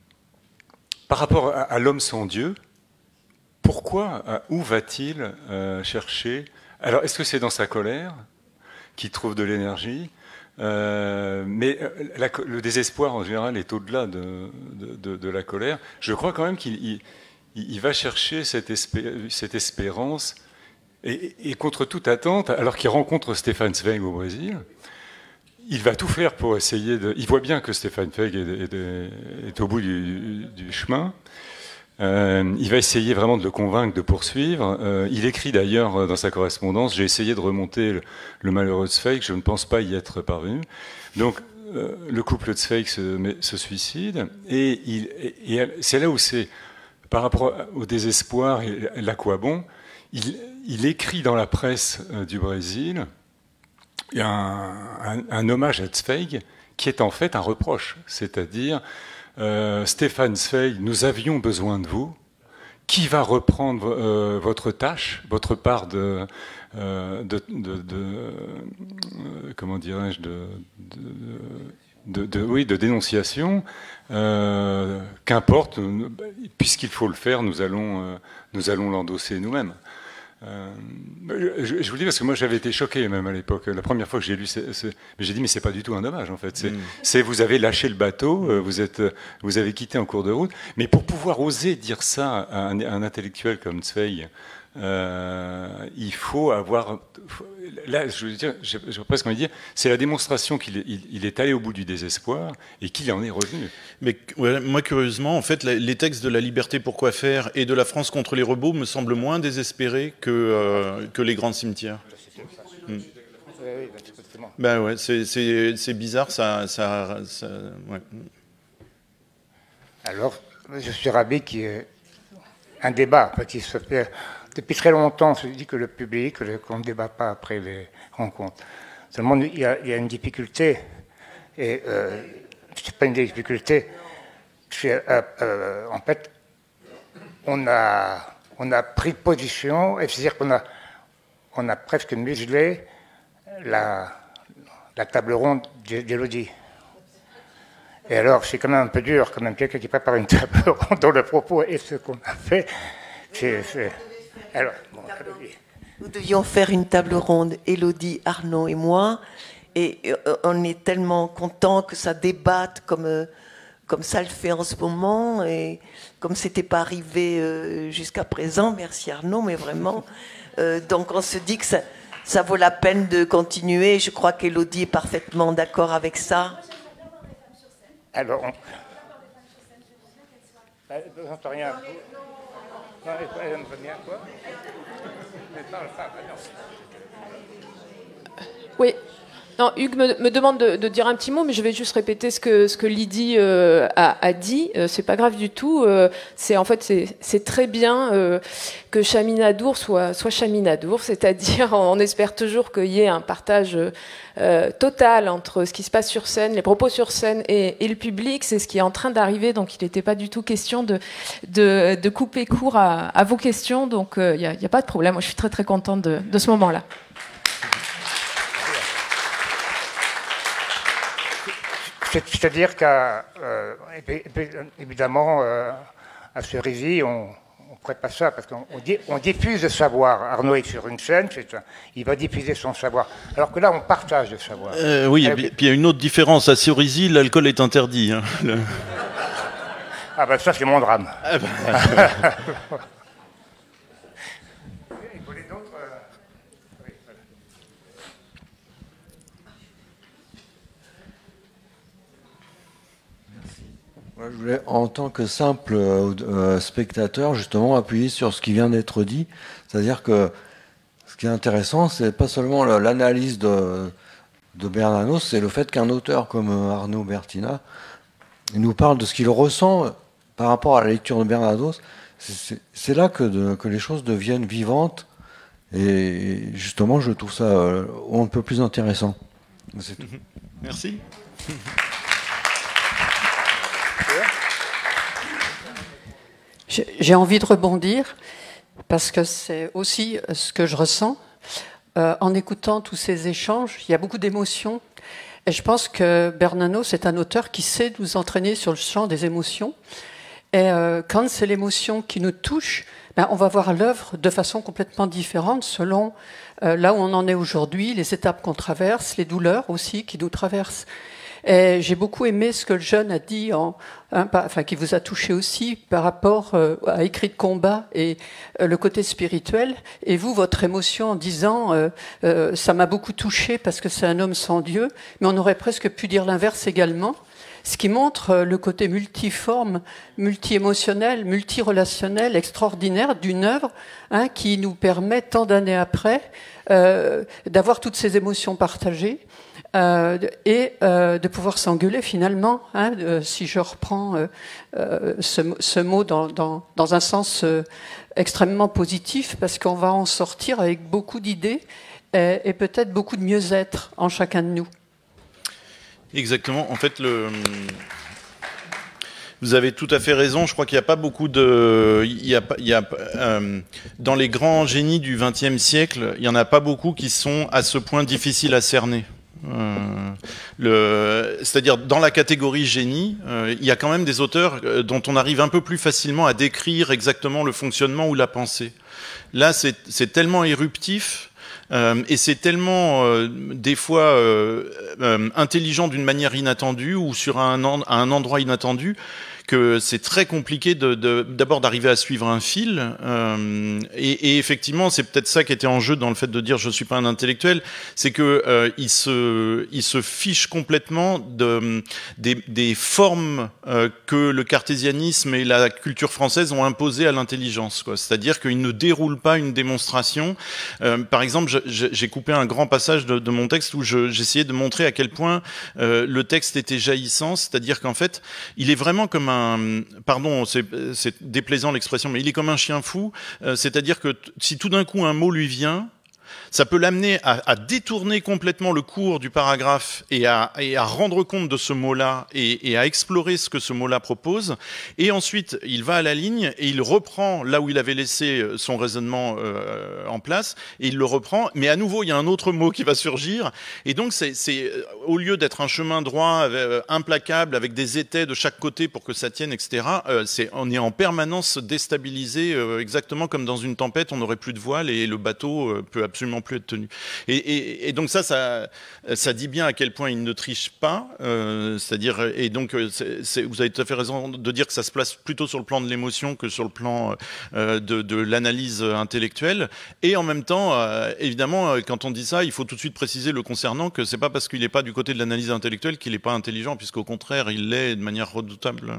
par rapport à, à l'homme sans Dieu, pourquoi, où va-t-il euh, chercher? Alors est-ce que c'est dans sa colère qu'il trouve de l'énergie? Euh, mais la, le désespoir en général est au-delà de, de, de, de la colère. Je crois quand même qu'il il, il va chercher cette, espé cette espérance, et, et contre toute attente, alors qu'il rencontre Stefan Zweig au Brésil, il va tout faire pour essayer de... Il voit bien que Stefan Zweig est, est, est au bout du, du chemin. Euh, il va essayer vraiment de le convaincre de poursuivre. Euh, il écrit d'ailleurs dans sa correspondance « J'ai essayé de remonter le, le malheureux Zweig, je ne pense pas y être parvenu ». Donc, euh, le couple Zweig se, se suicide, et, il, et, et c'est là où c'est... Par rapport au désespoir et à quoi bon, il, il écrit dans la presse euh, du Brésil un, un, un hommage à Zweig qui est en fait un reproche. C'est-à-dire, euh, Stefan Zweig, nous avions besoin de vous. Qui va reprendre euh, votre tâche, votre part de, euh, de, de, de euh, comment dirais-je, de, de, de, de, oui, de dénonciation. Euh, qu'importe, puisqu'il faut le faire, nous allons, euh, nous allons l'endosser nous-mêmes. Euh, je, je vous le dis parce que moi j'avais été choqué même à l'époque. La première fois que j'ai lu, mais j'ai dit mais c'est pas du tout un dommage en fait. C'est, mmh. c'est vous avez lâché le bateau, vous êtes, vous avez quitté en cours de route. Mais pour pouvoir oser dire ça à un, à un intellectuel comme Zweig, euh, il faut avoir... Là, je veux dire, j'ai presque envie de dire, c'est la démonstration qu'il il, il est allé au bout du désespoir et qu'il en est revenu. Mais ouais, moi, curieusement, en fait, les textes de La Liberté, pourquoi faire et de La France contre les robots me semblent moins désespérés que, euh, que Les Grands Cimetières. Hmm. Ben ouais, c'est bizarre, ça... ça, ça ouais. Alors, je suis ravi qu'il y ait un débat qui se fait... Depuis très longtemps, on se dit que le public, qu'on ne débat pas après les rencontres. Seulement, il y a, il y a une difficulté, et euh, c'est pas une difficulté, c'est, euh, euh, en fait, on a, on a pris position, et c'est-à-dire qu'on a, on a presque muselé la, la table ronde d'Élodie. Et alors, c'est quand même un peu dur, quand même, quelqu'un qui prépare une table ronde dont le propos est ce qu'on a fait, c'est... Alors, bon, nous devions faire une table ronde, Élodie, Arnaud et moi, et on est tellement contents que ça débatte comme, comme ça le fait en ce moment, et comme c'était pas arrivé jusqu'à présent, merci Arnaud, mais vraiment, euh, donc on se dit que ça, ça vaut la peine de continuer, je crois qu'Élodie est parfaitement d'accord avec ça. Alors, on... j'entends rien. Non, elle me veut bien quoi? Elle parle pas, non. Oui. Non, Hugues me, me demande de, de dire un petit mot, mais je vais juste répéter ce que, ce que Lydie euh, a, a dit. Euh, c'est pas grave du tout. Euh, c'est en fait c'est très bien euh, que Chaminadour soit soit Chaminadour, c'est-à-dire on, on espère toujours qu'il y ait un partage euh, total entre ce qui se passe sur scène, les propos sur scène et, et le public. C'est ce qui est en train d'arriver. Donc il n'était pas du tout question de de, de couper court à, à vos questions. Donc il euh, n'y a, y a pas de problème. Moi je suis très très contente de, de ce moment-là. C'est-à-dire qu'à, euh, évidemment, euh, à Cerisy, on ne ferait pas ça, parce qu'on on diffuse le savoir. Arnaud est sur une scène, un, il va diffuser son savoir. Alors que là, on partage le savoir. Euh, oui, et puis il y a une autre différence. À Cerisy, l'alcool est interdit. Hein, le... Ah ben ça, c'est mon drame. Ah ben... Moi, je voulais, en tant que simple euh, spectateur, justement, appuyer sur ce qui vient d'être dit. C'est-à-dire que ce qui est intéressant, c'est pas seulement l'analyse de, de Bernanos, c'est le fait qu'un auteur comme Arnaud Bertina il nous parle de ce qu'il ressent par rapport à la lecture de Bernanos. C'est là que, de, que les choses deviennent vivantes. Et justement, je trouve ça euh, un peu plus intéressant. C'est tout. Merci. J'ai envie de rebondir, parce que c'est aussi ce que je ressens. Euh, en écoutant tous ces échanges, il y a beaucoup d'émotions. Et je pense que Bernanos est un auteur qui sait nous entraîner sur le champ des émotions. Et euh, quand c'est l'émotion qui nous touche, ben, on va voir l'œuvre de façon complètement différente selon euh, là où on en est aujourd'hui, les étapes qu'on traverse, les douleurs aussi qui nous traversent. Et j'ai beaucoup aimé ce que le jeune a dit, en, hein, enfin, qui vous a touché aussi par rapport euh, à Écrit de combat et euh, le côté spirituel. Et vous, votre émotion en disant euh, euh, ça m'a beaucoup touché parce que c'est un homme sans Dieu, mais on aurait presque pu dire l'inverse également. Ce qui montre euh, le côté multiforme, multi-émotionnel, multi-relationnel, extraordinaire d'une œuvre hein, qui nous permet, tant d'années après, euh, d'avoir toutes ces émotions partagées. Euh, et euh, de pouvoir s'engueuler finalement, hein, euh, si je reprends euh, euh, ce, ce mot dans, dans, dans un sens euh, extrêmement positif, parce qu'on va en sortir avec beaucoup d'idées et, et peut-être beaucoup de mieux-être en chacun de nous. Exactement. En fait, le... vous avez tout à fait raison. Je crois qu'il n'y a pas beaucoup de... Il y a, il y a, euh, dans les grands génies du vingtième siècle, il n'y en a pas beaucoup qui sont à ce point difficiles à cerner. Euh, c'est-à-dire dans la catégorie génie, euh, il y a quand même des auteurs euh, dont on arrive un peu plus facilement à décrire exactement le fonctionnement ou la pensée. Là, c'est tellement éruptif euh, et c'est tellement euh, des fois euh, euh, intelligent d'une manière inattendue ou sur un, en, un endroit inattendu que c'est très compliqué de, de, d'abord d'arriver à suivre un fil. Euh, et, et effectivement, c'est peut-être ça qui était en jeu dans le fait de dire je suis pas un intellectuel, c'est que euh, il se, il se fiche complètement de, des, des formes euh, que le cartésianisme et la culture française ont imposées à l'intelligence, quoi. C'est-à-dire qu'il ne déroule pas une démonstration. Euh, par exemple, je, j'ai coupé un grand passage de, de mon texte où je, j'essayais de montrer à quel point euh, le texte était jaillissant, c'est-à-dire qu'en fait, il est vraiment comme un, pardon, c'est, c'est déplaisant l'expression, mais il est comme un chien fou, euh, c'est-à-dire que t- si tout d'un coup un mot lui vient, ça peut l'amener à, à détourner complètement le cours du paragraphe et à, et à rendre compte de ce mot-là et, et à explorer ce que ce mot-là propose. Et ensuite, il va à la ligne et il reprend là où il avait laissé son raisonnement euh, en place et il le reprend. Mais à nouveau, il y a un autre mot qui va surgir. Et donc, c'est, c'est au lieu d'être un chemin droit euh, implacable avec des étais de chaque côté pour que ça tienne, et cetera. Euh, c'est, on est en permanence déstabilisé, euh, exactement comme dans une tempête. On n'aurait plus de voile et le bateau euh, peut absolument plus être tenu. Et, et, et donc ça, ça, ça dit bien à quel point il ne triche pas. Euh, c'est-à-dire, et donc, c'est, c'est, vous avez tout à fait raison de dire que ça se place plutôt sur le plan de l'émotion que sur le plan euh, de, de l'analyse intellectuelle. Et en même temps, euh, évidemment, quand on dit ça, il faut tout de suite préciser le concernant que c'est pas parce qu'il n'est pas du côté de l'analyse intellectuelle qu'il n'est pas intelligent, puisqu'au contraire, il l'est de manière redoutable.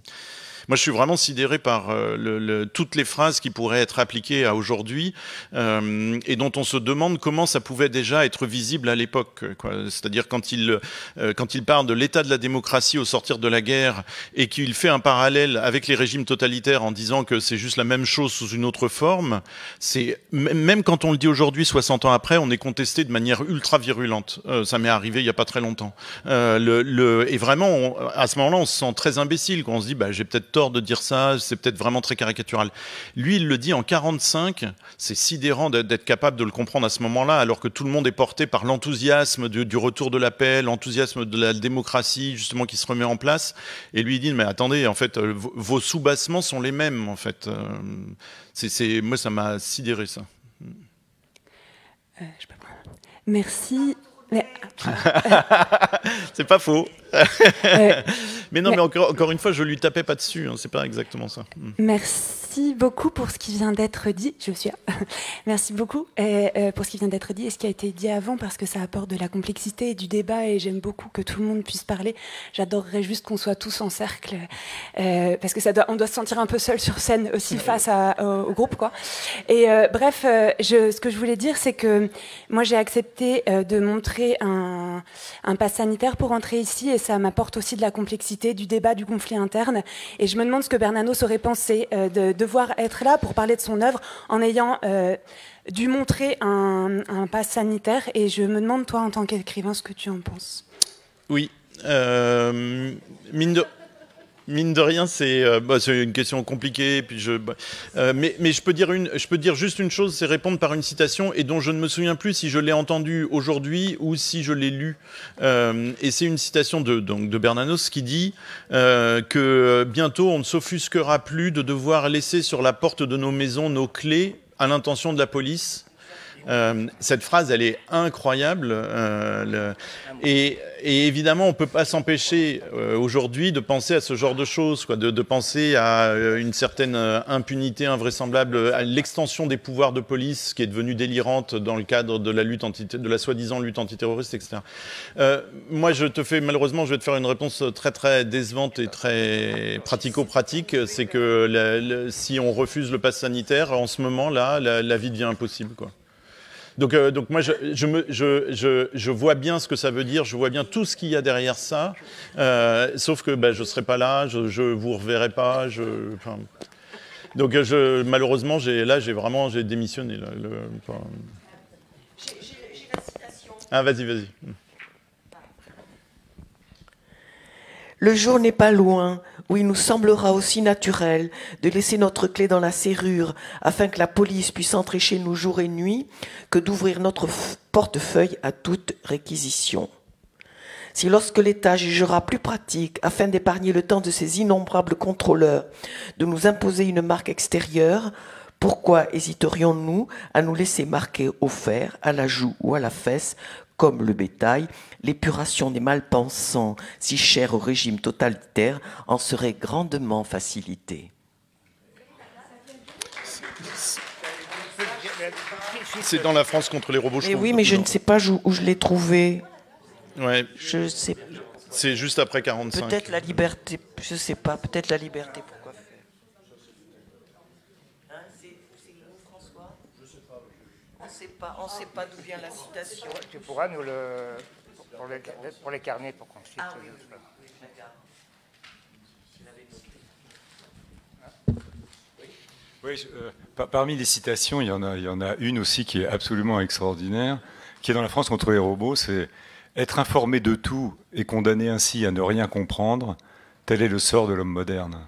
Moi, je suis vraiment sidéré par euh, le, le, toutes les phrases qui pourraient être appliquées à aujourd'hui euh, et dont on se demande comment ça pouvait déjà être visible à l'époque, quoi. C'est-à-dire quand il, euh, quand il parle de l'état de la démocratie au sortir de la guerre et qu'il fait un parallèle avec les régimes totalitaires en disant que c'est juste la même chose sous une autre forme, c'est même quand on le dit aujourd'hui, soixante ans après, on est contesté de manière ultra virulente. Euh, ça m'est arrivé il y a pas très longtemps. Euh, le, le, et vraiment, on, à ce moment-là, on se sent très imbécile quand on se dit, bah, j'ai peut-être tort de dire ça, c'est peut-être vraiment très caricatural. Lui, il le dit en quarante-cinq, c'est sidérant d'être capable de le comprendre à ce moment-là, alors que tout le monde est porté par l'enthousiasme du, du retour de la paix, l'enthousiasme de la démocratie, justement, qui se remet en place. Et lui, il dit, mais attendez, en fait, euh, vos sous-bassements sont les mêmes, en fait. Euh, c'est, c'est, moi, ça m'a sidéré, ça. Euh, je peux prendre. Merci. Mais... c'est pas faux. euh, mais non, mais... mais encore, encore une fois, je lui tapais pas dessus. Hein, c'est pas exactement ça. Merci beaucoup pour ce qui vient d'être dit. Je suis. Merci beaucoup et, euh, pour ce qui vient d'être dit et ce qui a été dit avant, parce que ça apporte de la complexité et du débat et j'aime beaucoup que tout le monde puisse parler. J'adorerais juste qu'on soit tous en cercle, euh, parce que ça doit, on doit se sentir un peu seul sur scène aussi face à, au, au groupe, quoi. Et euh, bref, euh, je, ce que je voulais dire, c'est que moi j'ai accepté euh, de montrer un, un pass sanitaire pour entrer ici et ça m'apporte aussi de la complexité, du débat, du conflit interne. Et je me demande ce que Bernanos aurait pensé euh, de devoir être là pour parler de son œuvre en ayant euh, dû montrer un, un pass sanitaire. Et je me demande, toi, en tant qu'écrivain, ce que tu en penses. Oui. Euh, mine de... Mine de rien, c'est, euh, bah, c'est une question compliquée. Puis je, bah, euh, mais, mais je peux dire une, je peux dire juste une chose, c'est répondre par une citation et dont je ne me souviens plus si je l'ai entendue aujourd'hui ou si je l'ai lue. Euh, et c'est une citation de, donc, de Bernanos qui dit euh, que bientôt on ne s'offusquera plus de devoir laisser sur la porte de nos maisons nos clés à l'intention de la police. Euh, cette phrase, elle est incroyable. Euh, le, et, et évidemment, on ne peut pas s'empêcher euh, aujourd'hui de penser à ce genre de choses, quoi, de, de penser à euh, une certaine euh, impunité invraisemblable, à l'extension des pouvoirs de police qui est devenue délirante dans le cadre de la lutte anti, de la soi-disant lutte antiterroriste, et cetera. Euh, moi, je te fais malheureusement, je vais te faire une réponse très très décevante et très pratico-pratique. C'est que la, la, si on refuse le pass sanitaire, en ce moment-là, la, la vie devient impossible, quoi. Donc, euh, donc moi, je, je, me, je, je, je vois bien ce que ça veut dire, je vois bien tout ce qu'il y a derrière ça, euh, sauf que ben, je ne serai pas là, je ne vous reverrai pas. Je, enfin, donc je, malheureusement, j'ai, là, j'ai vraiment j'ai démissionné. Là, le, enfin... j'ai, j'ai, j'ai la citation. Ah, vas-y, vas-y. Le jour n'est pas loin où il nous semblera aussi naturel de laisser notre clé dans la serrure afin que la police puisse entrer chez nous jour et nuit que d'ouvrir notre f- portefeuille à toute réquisition. Si lorsque l'État jugera plus pratique, afin d'épargner le temps de ses innombrables contrôleurs, de nous imposer une marque extérieure, pourquoi hésiterions-nous à nous laisser marquer au fer, à la joue ou à la fesse, comme le bétail, l'épuration des mal-pensants, si chère au régime totalitaire, en serait grandement facilitée. C'est dans la France contre les robots. Mais oui, mais je ne sais pas où, où je l'ai trouvé. Ouais. Je sais. C'est juste après quarante-cinq. Peut-être la liberté. Je sais pas. Peut-être la liberté. Pourquoi faire hein, c'est, c'est où, François? Je sais pas. On ne sait pas. On sait pas d'où vient la citation. Tu pourras nous le pour les, pour les carnets pour qu'on cite. Ah, oui, oui, oui, oui, je, euh, par, parmi les citations, il y en a, il y en a une aussi qui est absolument extraordinaire, qui est dans la France contre les robots, c'est « Être informé de tout et condamné ainsi à ne rien comprendre, tel est le sort de l'homme moderne. Mmh. »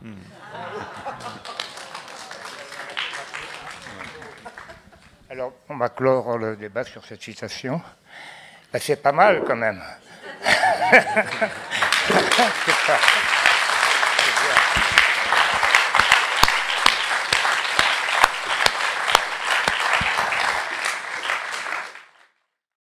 Alors, on va clore le débat sur cette citation. Ben, c'est pas mal quand même. C'est pas...